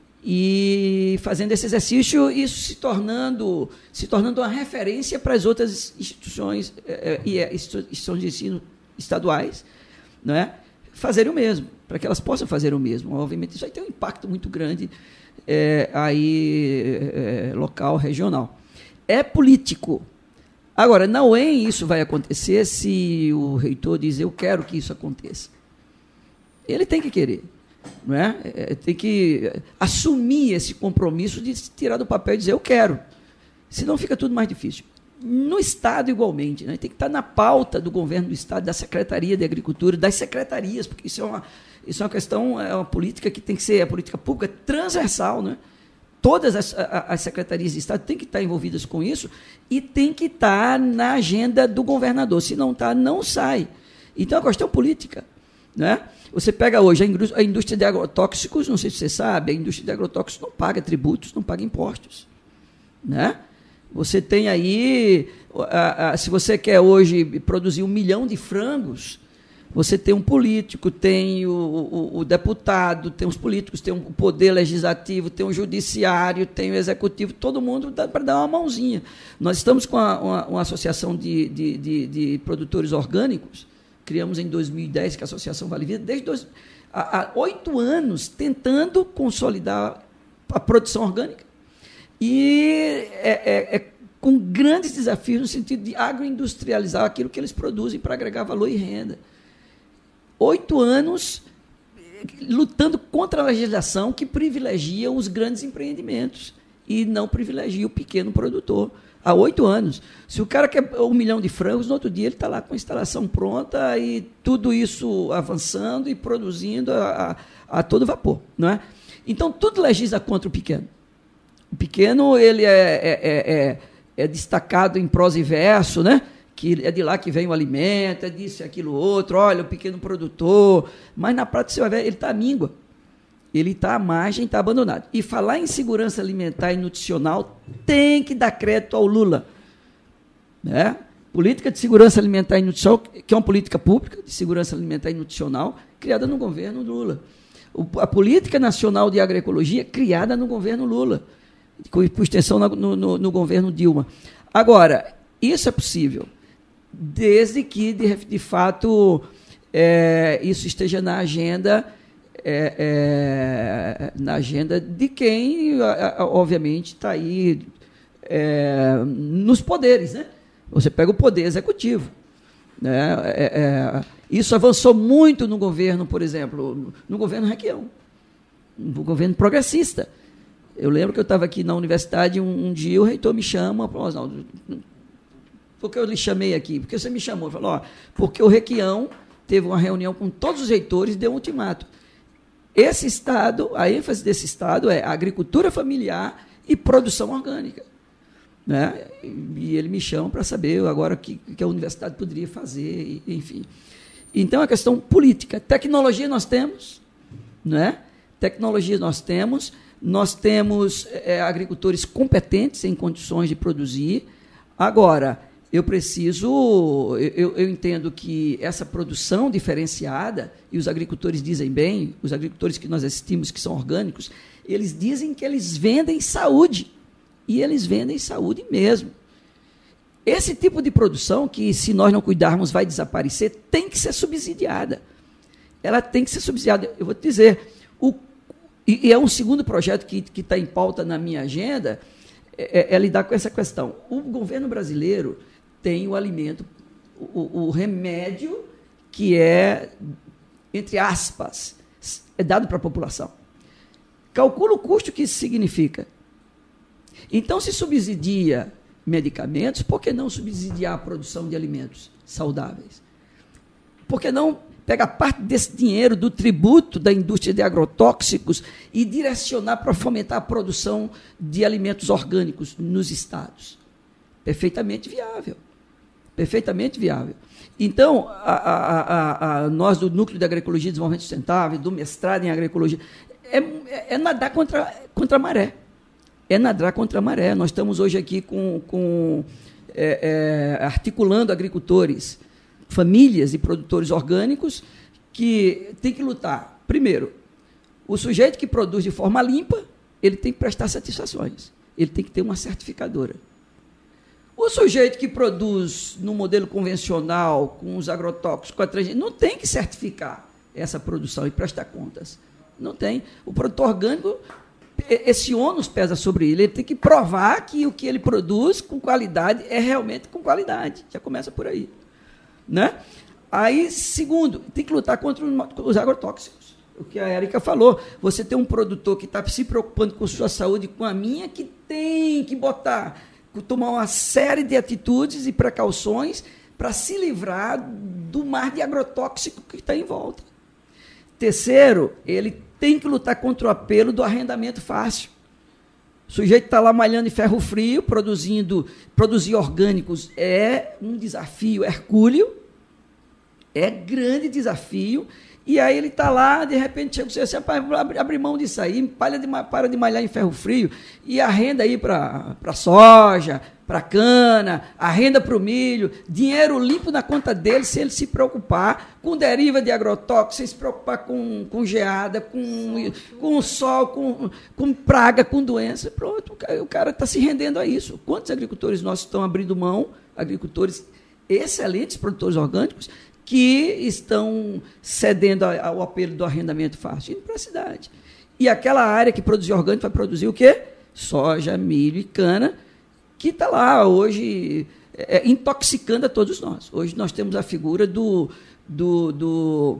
E fazendo esse exercício, isso se tornando, se tornando uma referência para as outras instituições eh, e eh, instituições de ensino estaduais, não é? Fazerem o mesmo, para que elas possam fazer o mesmo. Obviamente, isso aí tem um impacto muito grande eh, aí, eh, local, regional. É político. Agora, na U E M isso vai acontecer se o reitor diz, eu quero que isso aconteça. Ele tem que querer. Não é? É, tem que assumir esse compromisso de tirar do papel e dizer, eu quero. Senão fica tudo mais difícil. No Estado, igualmente, né? Tem que estar na pauta do governo do Estado, da Secretaria de Agricultura, das secretarias, porque isso é uma, isso é uma questão, é uma política que tem que ser, a política pública transversal, né? Todas as, as secretarias de Estado têm que estar envolvidas com isso e tem que estar na agenda do governador. Se não está, não sai. Então, é uma questão política. Né? Você pega hoje a indústria, a indústria de agrotóxicos, não sei se você sabe, a indústria de agrotóxicos não paga tributos, não paga impostos. Né? Você tem aí, a, a, se você quer hoje produzir um milhão de frangos, você tem um político, tem o, o, o deputado, tem os políticos, tem o poder legislativo, tem o judiciário, tem o executivo, todo mundo dá para dar uma mãozinha. Nós estamos com a, uma, uma associação de, de, de, de produtores orgânicos, criamos em dois mil e dez, que é a Associação Vale Vida, desde dois, há, há oito anos tentando consolidar a produção orgânica. E é, é, é com grandes desafios no sentido de agroindustrializar aquilo que eles produzem para agregar valor e renda. Oito anos lutando contra a legislação que privilegia os grandes empreendimentos e não privilegia o pequeno produtor. Há oito anos. Se o cara quer um milhão de frangos, no outro dia ele está lá com a instalação pronta e tudo isso avançando e produzindo a, a, a todo vapor. Não é? Então, tudo legisla contra o pequeno. O pequeno ele é, é, é, é destacado em prosa e verso, né? Que é de lá que vem o alimento, é disso e aquilo outro, olha, o pequeno produtor. Mas, na prática, você vai ver, ele está à míngua. Ele está à margem, está abandonado. E falar em segurança alimentar e nutricional tem que dar crédito ao Lula. Né? Política de segurança alimentar e nutricional, que é uma política pública de segurança alimentar e nutricional, criada no governo Lula. O, a Política Nacional de Agroecologia, criada no governo Lula, com, com extensão no, no, no governo Dilma. Agora, isso é possível, desde que, de, de fato, é, isso esteja na agenda... É, é, na agenda de quem, obviamente, está aí é, nos poderes. Né? Você pega o poder executivo. Né? É, é, isso avançou muito no governo, por exemplo, no governo Requião, no governo progressista. Eu lembro que eu estava aqui na universidade, um, um dia o reitor me chama, falou, não, por que eu lhe chamei aqui? Porque você me chamou? Ele falou, ó, porque o Requião teve uma reunião com todos os reitores e deu um ultimato. Esse Estado, a ênfase desse Estado é agricultura familiar e produção orgânica. Né? E ele me chama para saber agora o que, que a universidade poderia fazer, enfim. Então, é uma questão política. Tecnologia nós temos, né? Tecnologia nós temos, nós temos é, agricultores competentes em condições de produzir. Agora, eu preciso, eu, eu entendo que essa produção diferenciada, e os agricultores dizem bem, os agricultores que nós assistimos, que são orgânicos, eles dizem que eles vendem saúde, e eles vendem saúde mesmo. Esse tipo de produção, que se nós não cuidarmos vai desaparecer, tem que ser subsidiada. ela tem que ser subsidiada. Eu vou te dizer, o, e, e é um segundo projeto que está em pauta na minha agenda, é, é lidar com essa questão. O governo brasileiro tem o alimento, o, o remédio que é, entre aspas, é dado para a população. Calcula o custo que isso significa. Então, se subsidia medicamentos, por que não subsidiar a produção de alimentos saudáveis? Por que não pegar parte desse dinheiro do tributo da indústria de agrotóxicos e direcionar para fomentar a produção de alimentos orgânicos nos estados? Perfeitamente viável. Perfeitamente viável. Então, a, a, a, a, nós do Núcleo de Agroecologia e Desenvolvimento Sustentável, do mestrado em agroecologia, é, é, é nadar contra, contra a maré. É nadar contra a maré. Nós estamos hoje aqui com, com, é, é, articulando agricultores, famílias e produtores orgânicos que têm que lutar. Primeiro, o sujeito que produz de forma limpa, ele tem que prestar satisfações. Ele tem que ter uma certificadora. O sujeito que produz no modelo convencional, com os agrotóxicos, com a transgênica, não tem que certificar essa produção e prestar contas. Não tem. O produtor orgânico, esse ônus pesa sobre ele. Ele tem que provar que o que ele produz com qualidade é realmente com qualidade. Já começa por aí. Né? Aí, segundo, tem que lutar contra os agrotóxicos. O que a Érica falou. Você tem um produtor que está se preocupando com sua saúde, com a minha, que tem que botar... tomar uma série de atitudes e precauções para se livrar do mar de agrotóxico que está em volta. Terceiro, ele tem que lutar contra o apelo do arrendamento fácil. O sujeito está lá malhando em ferro frio, produzindo, produzir orgânicos é um desafio hercúleo, é grande desafio, e aí ele está lá, de repente chega você assim, abre, abre mão disso aí, para de, para de malhar em ferro frio, e arrenda aí para a soja, para a cana, arrenda para o milho, dinheiro limpo na conta dele, sem ele se preocupar com deriva de agrotóxicos, sem se preocupar com, com geada, com, com sol, com, com praga, com doença. Pronto, o cara está se rendendo a isso. Quantos agricultores nossos estão abrindo mão, agricultores excelentes, produtores orgânicos, que estão cedendo ao apelo do arrendamento fácil, indo para a cidade. E aquela área que produzir orgânico vai produzir o quê? Soja, milho e cana, que está lá hoje é, intoxicando a todos nós. Hoje nós temos a figura do, do, do,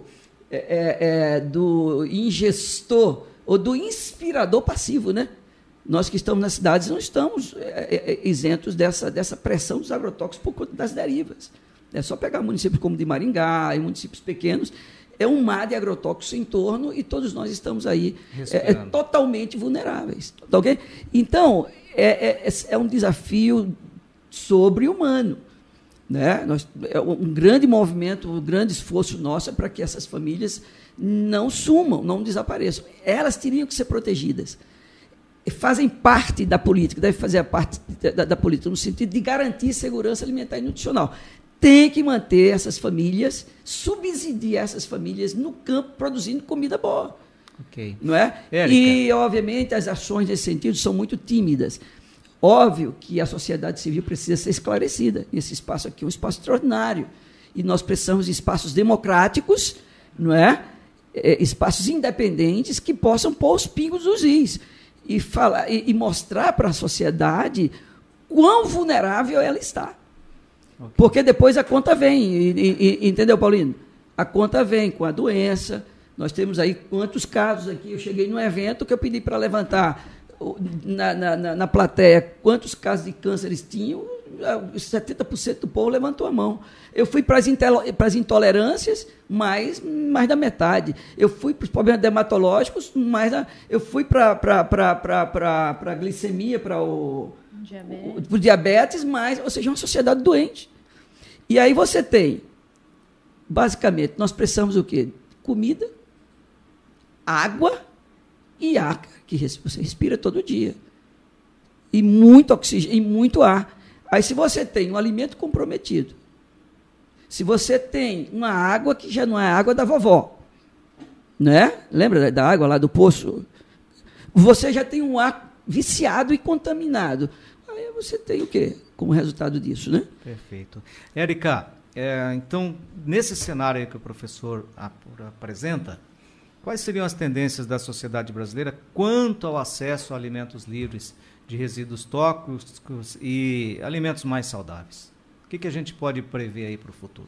é, é, do ingestor ou do inspirador passivo, né? Nós que estamos nas cidades não estamos é, é, isentos dessa, dessa pressão dos agrotóxicos por conta das derivas. É só pegar municípios como de Maringá e municípios pequenos, é um mar de agrotóxicos em torno e todos nós estamos aí é, é, totalmente vulneráveis. Tá, okay? Então, é, é, é um desafio sobre-humano. Né? Nós, é um grande movimento, um grande esforço nosso para que essas famílias não sumam, não desapareçam. Elas teriam que ser protegidas. Fazem parte da política, devem fazer parte da, da política, no sentido de garantir segurança alimentar e nutricional. Tem que manter essas famílias, subsidiar essas famílias no campo, produzindo comida boa. Okay. Não é? Érica. E, obviamente, as ações nesse sentido são muito tímidas. Óbvio que a sociedade civil precisa ser esclarecida. Esse espaço aqui é um espaço extraordinário. E nós precisamos de espaços democráticos, não é? É, espaços independentes que possam pôr os pingos nos is e, falar, e, e mostrar para a sociedade quão vulnerável ela está. Okay. Porque depois a conta vem, e, e, entendeu, Paulino? A conta vem com a doença. Nós temos aí quantos casos aqui. Eu cheguei num evento que eu pedi para levantar na, na, na plateia quantos casos de cânceres tinham. setenta por cento do povo levantou a mão. Eu fui para as intolerâncias, mais, mais da metade. Eu fui para os problemas dermatológicos, mais da, eu fui para a glicemia, para o diabetes. o diabetes, mais, ou seja, uma sociedade doente. E aí você tem, basicamente, nós precisamos o quê? Comida, água e ar, que você respira todo dia. E muito oxigênio, e muito ar. Aí, se você tem um alimento comprometido, se você tem uma água que já não é água da vovó, né? Lembra da água lá do poço? Você já tem um ar viciado e contaminado. Aí você tem o quê como resultado disso, né? Perfeito. Érica, É, então, nesse cenário aí que o professor apresenta, quais seriam as tendências da sociedade brasileira quanto ao acesso a alimentos livres de resíduos tóxicos e alimentos mais saudáveis? O que, que a gente pode prever aí para o futuro?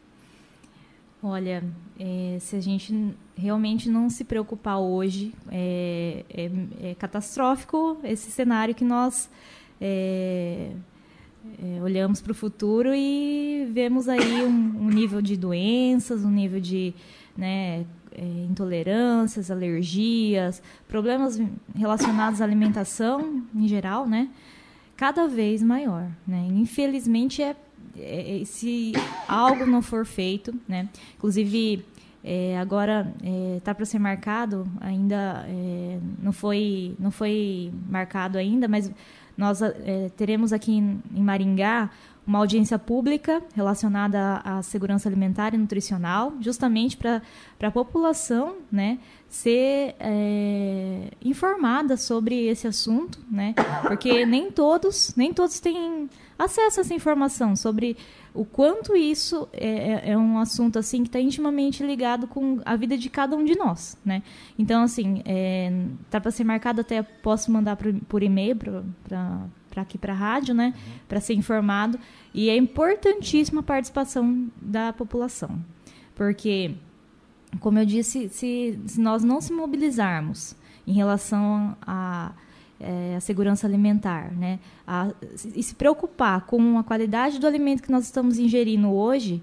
Olha, é, se a gente realmente não se preocupar hoje, é, é, é catastrófico esse cenário que nós é, é, olhamos para o futuro e vemos aí um, um nível de doenças, um nível de, né, é, intolerâncias, alergias, problemas relacionados à alimentação em geral, né, cada vez maior, né? Infelizmente é se algo não for feito, né? Inclusive, é, agora está é, para ser marcado, ainda é, não, foi, não foi marcado ainda, mas nós é, teremos aqui em, em Maringá uma audiência pública relacionada à, à segurança alimentar e nutricional, justamente para a população, né, ser é, informada sobre esse assunto, né, porque nem todos, nem todos têm acesso a essa informação sobre o quanto isso é, é um assunto assim que está intimamente ligado com a vida de cada um de nós, né? Então, assim, é, tá para ser marcado, até posso mandar por, por e-mail para aqui para a rádio, né? Uhum. Para ser informado. E é importantíssima a participação da população, porque, como eu disse, se, se nós não se mobilizarmos em relação a É, a segurança alimentar, né? A, e se preocupar com a qualidade do alimento que nós estamos ingerindo hoje,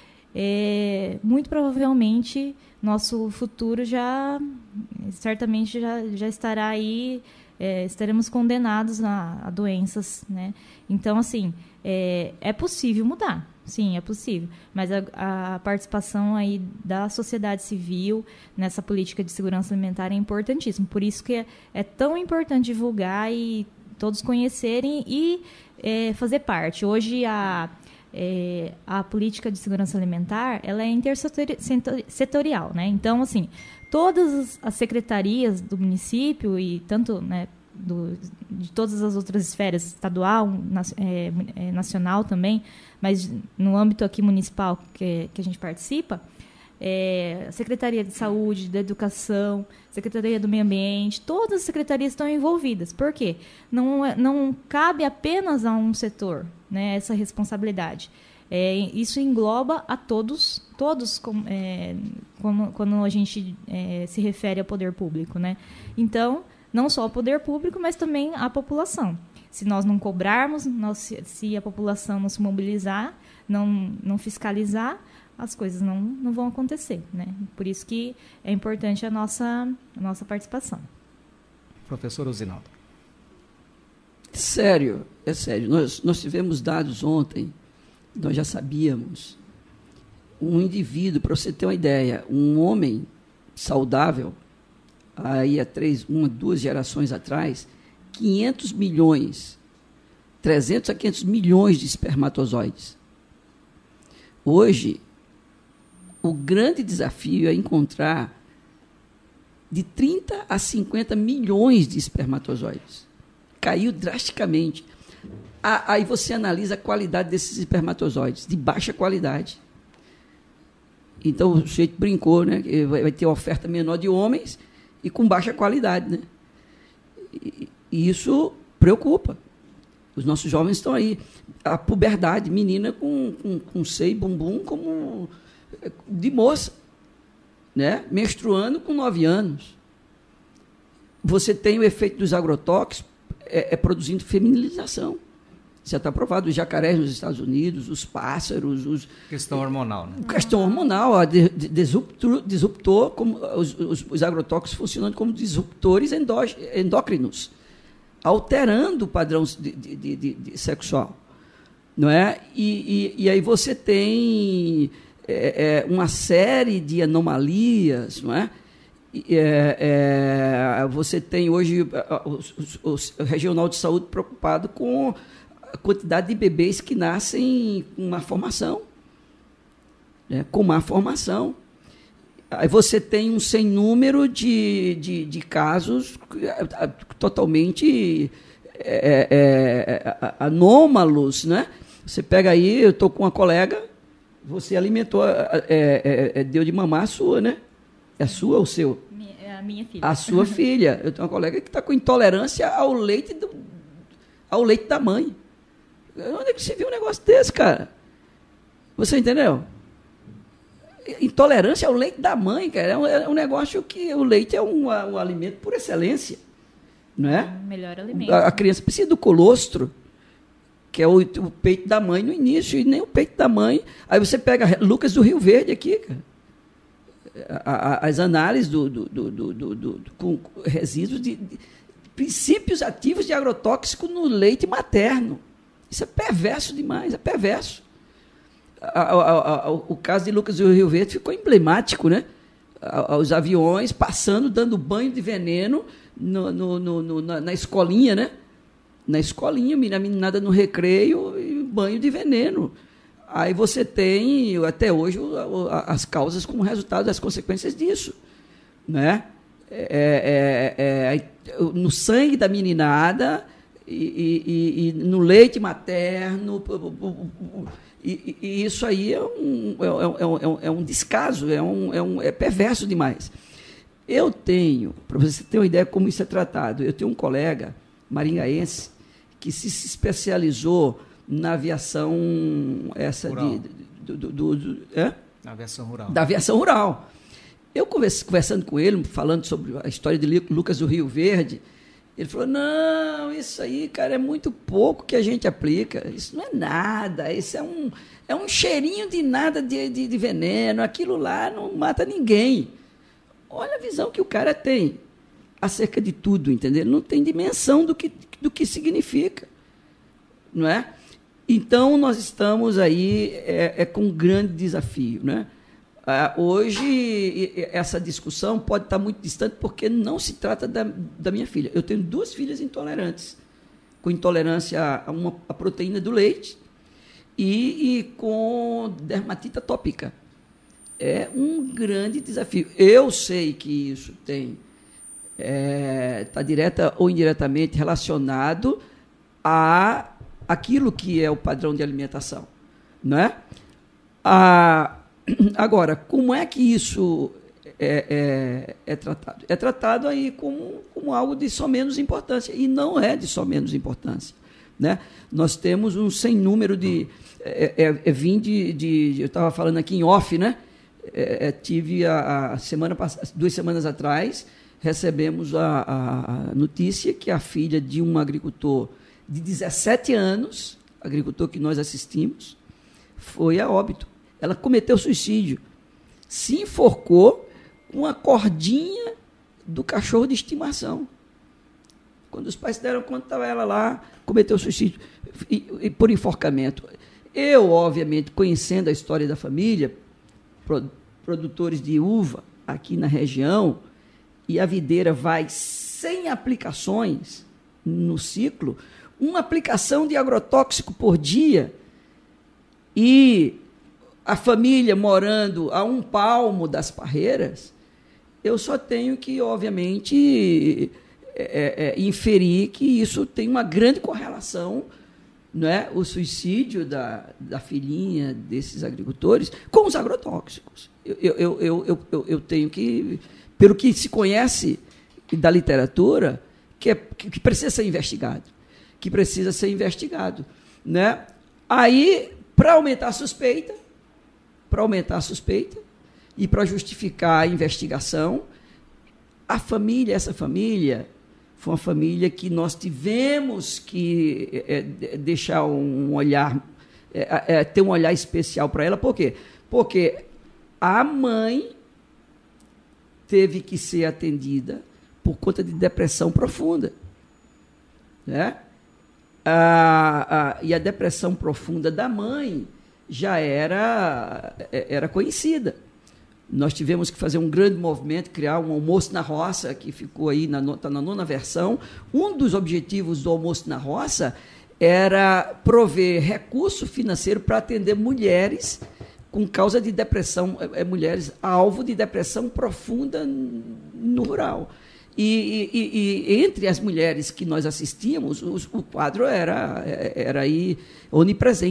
é, muito provavelmente nosso futuro já, certamente já, já estará aí, é, estaremos condenados a, a doenças, né? Então, assim, é, é possível mudar. Sim, é possível, mas a, a participação aí da sociedade civil nessa política de segurança alimentar é importantíssima. Por isso que é, é tão importante divulgar e todos conhecerem e é, fazer parte. Hoje, a, é, a política de segurança alimentar ela é intersetorial, né? Então, assim, todas as secretarias do município e tanto, né, do, de todas as outras esferas, estadual, na, é, é, nacional também, mas no âmbito aqui municipal que, que a gente participa, é, Secretaria de Saúde, da Educação, Secretaria do Meio Ambiente, todas as secretarias estão envolvidas. Por quê? Não, não cabe apenas a um setor, né, essa responsabilidade. É, isso engloba a todos, todos com, é, quando, quando a gente é, se refere ao poder público, né? Então, não só ao poder público, mas também à população. Se nós não cobrarmos, nós, se a população não se mobilizar, não, não fiscalizar, as coisas não, não vão acontecer, né? Por isso que é importante a nossa, a nossa participação. Professor Osinaldo. Sério, é sério. Nós, nós tivemos dados ontem, nós já sabíamos, um indivíduo, para você ter uma ideia, um homem saudável, aí há três, uma, duas gerações atrás, quinhentos milhões, trezentos a quinhentos milhões de espermatozoides. Hoje, o grande desafio é encontrar de trinta a cinquenta milhões de espermatozoides. Caiu drasticamente. Aí você analisa a qualidade desses espermatozoides, de baixa qualidade. Então, o sujeito brincou, né? Vai ter oferta menor de homens e com baixa qualidade, né? E, e isso preocupa. Os nossos jovens estão aí. A puberdade, menina com, com, com seio e bumbum como de moça, né? Menstruando com nove anos. Você tem o efeito dos agrotóxicos é, é produzindo feminilização. Já está provado, os jacarés nos Estados Unidos, os pássaros... Os, questão hormonal, né? Questão hormonal, ó, de, de, disruptor, disruptor como os, os, os agrotóxicos funcionando como disruptores endó, endócrinos, alterando o padrão de, de, de, de sexual. Não é? E, e, e aí você tem é, é, uma série de anomalias, não é? É, é, você tem hoje o, o, o Regional de Saúde preocupado com a quantidade de bebês que nascem com má formação, né, com má formação. Aí você tem um sem número de, de, de casos totalmente é, é, anômalos, né? Você pega aí, eu estou com uma colega Você alimentou, é, é, é, deu de mamar a sua, né? É a sua ou o seu? É a minha filha. A sua filha. Eu tenho uma colega que está com intolerância ao leite, do, ao leite da mãe. Onde é que você viu um negócio desse, cara? Você entendeu? Intolerância ao leite da mãe, cara. É um, é um negócio que o leite é um, um alimento por excelência. Não é? O melhor alimento. A, a criança precisa do colostro, que é o, o peito da mãe no início, e nem o peito da mãe. Aí você pega Lucas do Rio Verde aqui, cara. A, a, as análises do, do, do, do, do, do, com resíduos de, de princípios ativos de agrotóxico no leite materno. Isso é perverso demais, é perverso. A, a, a, o caso de Lucas do Rio Verde ficou emblemático, né? Os aviões passando, dando banho de veneno no, no, no, no, na, na escolinha, né? Na escolinha, a meninada no recreio e banho de veneno. Aí você tem, até hoje, as causas como resultado das consequências disso. Né? É, é, é, no sangue da meninada e, e, e no leite materno. E, e isso aí é um, é, um, é um descaso, é, um, é, um, é perverso demais. Eu tenho, para você ter uma ideia como isso é tratado, eu tenho um colega maringaense que se especializou na aviação essa de, do, do, do, do, é? Na aviação rural. Da aviação rural. Eu conversa, conversando com ele, falando sobre a história de Lucas do Rio Verde, ele falou, não, isso aí, cara, é muito pouco que a gente aplica, isso não é nada, isso é um, é um cheirinho de nada de, de, de veneno, aquilo lá não mata ninguém. Olha a visão que o cara tem acerca de tudo, entendeu? Ele não tem dimensão do que, do que significa, não é? Então, nós estamos aí é, é, com um grande desafio, né? Ah, hoje, essa discussão pode estar muito distante porque não se trata da, da minha filha. Eu tenho duas filhas intolerantes, com intolerância a, uma, a proteína do leite e, e com dermatite atópica. É um grande desafio. Eu sei que isso tem está é, direta ou indiretamente relacionado a aquilo que é o padrão de alimentação, não é? A, agora, como é que isso é, é, é tratado? É tratado aí como, como algo de só menos importância, e não é de só menos importância, né? Nós temos um sem número de... É, é, é vim de, de... Eu estava falando aqui em off, né? É, é, tive a, a semana passada, duas semanas atrás, recebemos a, a, a notícia que a filha de um agricultor de dezessete anos, agricultor que nós assistimos, foi a óbito. Ela cometeu suicídio. Se enforcou com a cordinha do cachorro de estimação. Quando os pais se deram conta, estava ela lá, cometeu suicídio e, e por enforcamento. Eu, obviamente, conhecendo a história da família, pro, produtores de uva aqui na região, e a videira vai sem aplicações no ciclo, uma aplicação de agrotóxico por dia, e a família morando a um palmo das parreiras, eu só tenho que, obviamente, é, é, inferir que isso tem uma grande correlação, não é? O suicídio da, da filhinha desses agricultores com os agrotóxicos. Eu, eu, eu, eu, eu, eu tenho que... Pelo que se conhece da literatura, que, é, que precisa ser investigado. Que precisa ser investigado. Né? Aí, para aumentar a suspeita, para aumentar a suspeita e para justificar a investigação, a família, essa família, foi uma família que nós tivemos que é, deixar um olhar, é, é, ter um olhar especial para ela. Por quê? Porque a mãe teve que ser atendida por conta de depressão profunda, né? A, a, e a depressão profunda da mãe já era, era conhecida. Nós tivemos que fazer um grande movimento, criar um almoço na roça, que ficou aí, na, tá na nona versão. Um dos objetivos do almoço na roça era prover recurso financeiro para atender mulheres com causa de depressão, é, mulheres alvo de depressão profunda no rural. E, e, e entre as mulheres que nós assistíamos, os, o quadro era, era aí onipresente,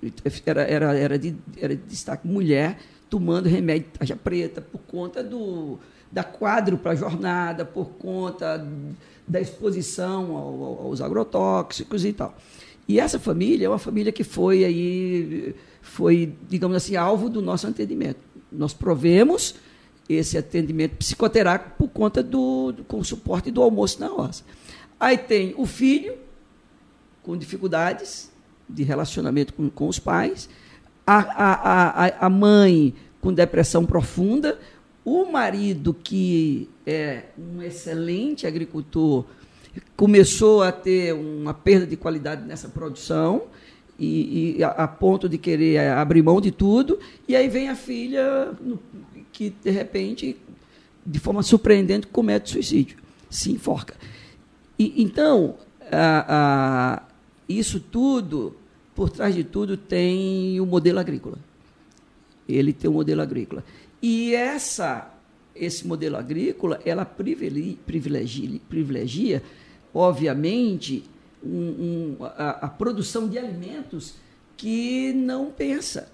era, era, era, de, era de destaque mulher tomando remédio de tarja preta por conta do, da quadro para a jornada, por conta da exposição ao, aos agrotóxicos e tal. E essa família é uma família que foi, aí, foi, digamos assim, alvo do nosso atendimento. Nós provemos esse atendimento psicoterápico por conta do, do com o suporte do almoço na roça. Aí tem o filho com dificuldades de relacionamento com, com os pais, a, a, a, a mãe com depressão profunda, o marido, que é um excelente agricultor, começou a ter uma perda de qualidade nessa produção, e, e a, a ponto de querer abrir mão de tudo, e aí vem a filha no, que, de repente, de forma surpreendente, comete suicídio, se enforca. E, então, a, a, isso tudo, por trás de tudo, tem o modelo agrícola. Ele tem o modelo agrícola. E essa, esse modelo agrícola, ela privilegia, privilegia, privilegia obviamente, um, um, a, a produção de alimentos que não pensa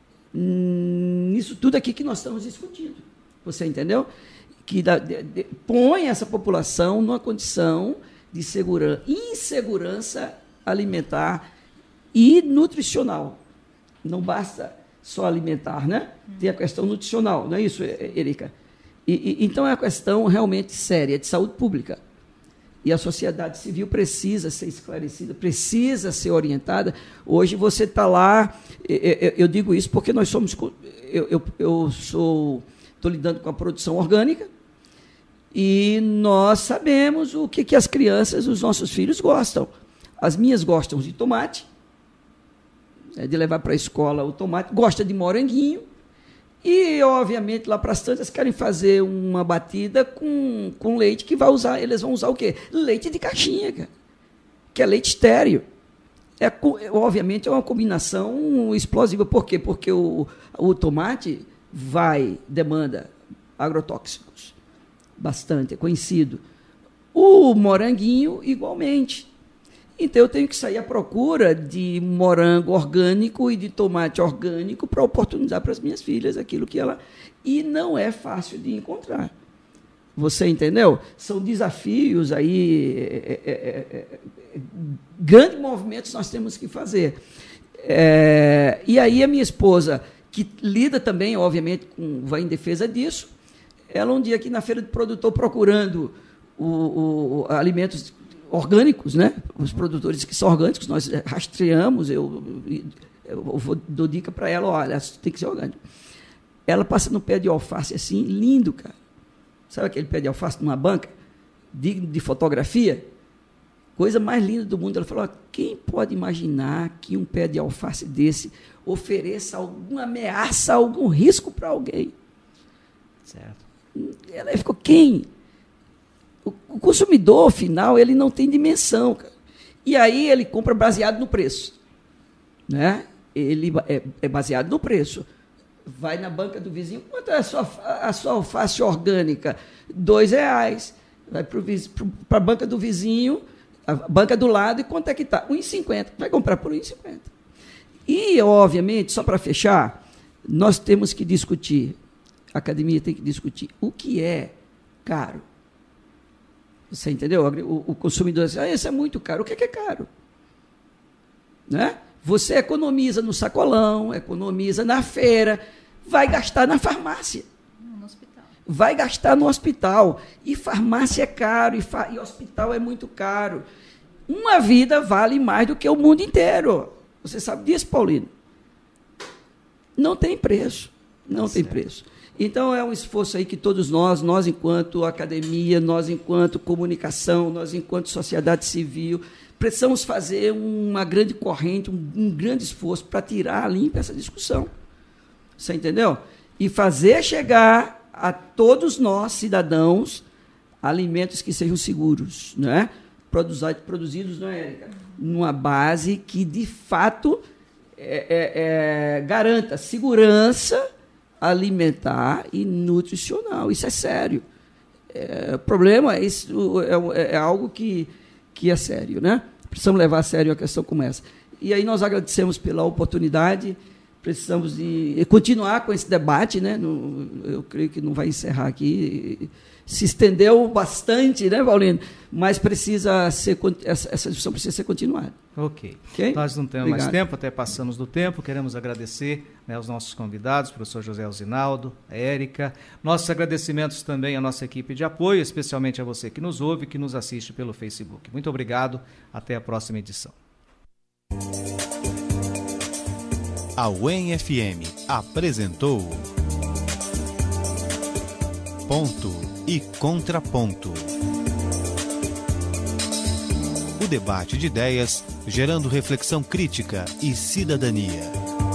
nisso tudo aqui que nós estamos discutindo. Você entendeu? Que da, de, de, põe essa população numa condição de segurança, insegurança alimentar e nutricional. Não basta só alimentar, né? Tem a questão nutricional, não é isso, Erika? E, e, então é uma questão realmente séria de saúde pública. E a sociedade civil precisa ser esclarecida, precisa ser orientada. Hoje você está lá, eu, eu digo isso porque nós somos, eu, eu, eu sou, estou lidando com a produção orgânica, e nós sabemos o que, que as crianças, os nossos filhos gostam. As minhas gostam de tomate, é, de levar para a escola o tomate, gosta de moranguinho, e, obviamente, lá para as tantas querem fazer uma batida com, com leite que vai usar, eles vão usar o quê? Leite de caixinha, cara, que é leite estéreo. É, obviamente, é uma combinação explosiva. Por quê? Porque o, o tomate vai, demanda agrotóxicos, bastante, é conhecido. O moranguinho, igualmente. Então, eu tenho que sair à procura de morango orgânico e de tomate orgânico para oportunizar para as minhas filhas aquilo que ela... E não é fácil de encontrar. Você entendeu? São desafios aí, é, é, é, é, grandes movimentos nós temos que fazer. É, e aí a minha esposa, que lida também, obviamente, com, vai em defesa disso, ela um dia aqui na feira do produtor procurando o, o, o, alimentos orgânicos, né? Os produtores que são orgânicos, nós rastreamos, eu, eu vou, dou dica para ela, olha, tem que ser orgânico. Ela passa no pé de alface assim, lindo, cara. Sabe aquele pé de alface numa banca, digno de fotografia? Coisa mais linda do mundo. Ela falou, quem pode imaginar que um pé de alface desse ofereça alguma ameaça, algum risco para alguém? Certo. Ela ficou, quem? O consumidor final, ele não tem dimensão, cara. E aí ele compra baseado no preço, né? Ele é, é baseado no preço. Vai na banca do vizinho, quanto é a sua, a sua alface orgânica? Dois reais. Vai para a banca do vizinho, a banca do lado, e quanto é que está? um real e cinquenta. Vai comprar por um real e cinquenta. E, obviamente, só para fechar, nós temos que discutir, a academia tem que discutir o que é caro. Você entendeu? O, o consumidor diz, ah, isso é muito caro. O que é, que é caro? Né? Você economiza no sacolão, economiza na feira, vai gastar na farmácia. No hospital. Vai gastar no hospital. E farmácia é caro, e, fa e hospital é muito caro. Uma vida vale mais do que o mundo inteiro. Você sabe disso, Paulino? Não tem preço. Não tá tem certo. preço. Então, é um esforço aí que todos nós, nós enquanto academia, nós enquanto comunicação, nós enquanto sociedade civil, precisamos fazer uma grande corrente, um, um grande esforço para tirar limpa essa discussão. Você entendeu? E fazer chegar a todos nós, cidadãos, alimentos que sejam seguros, né? Produzidos, produzidos, não é, Érica? Numa base que, de fato, é, é, é, garanta segurança alimentar e nutricional. Isso é sério. É, o problema é, isso, é, é algo que, que é sério, né? Precisamos levar a sério a questão como essa. E aí nós agradecemos pela oportunidade, precisamos de continuar com esse debate, né? Eu creio que não vai encerrar aqui. Se estendeu bastante, né, Paulino? Mas precisa ser, essa discussão precisa ser continuada. Ok. Okay? Nós não temos Obrigado. mais tempo, até passamos do tempo. Queremos agradecer, né, aos nossos convidados, professor José Alzinaldo, a Érica. Nossos agradecimentos também à nossa equipe de apoio, especialmente a você que nos ouve e que nos assiste pelo Facebook. Muito obrigado. Até a próxima edição. A U E M F M apresentou Ponto e Contraponto. O debate de ideias gerando reflexão crítica e cidadania.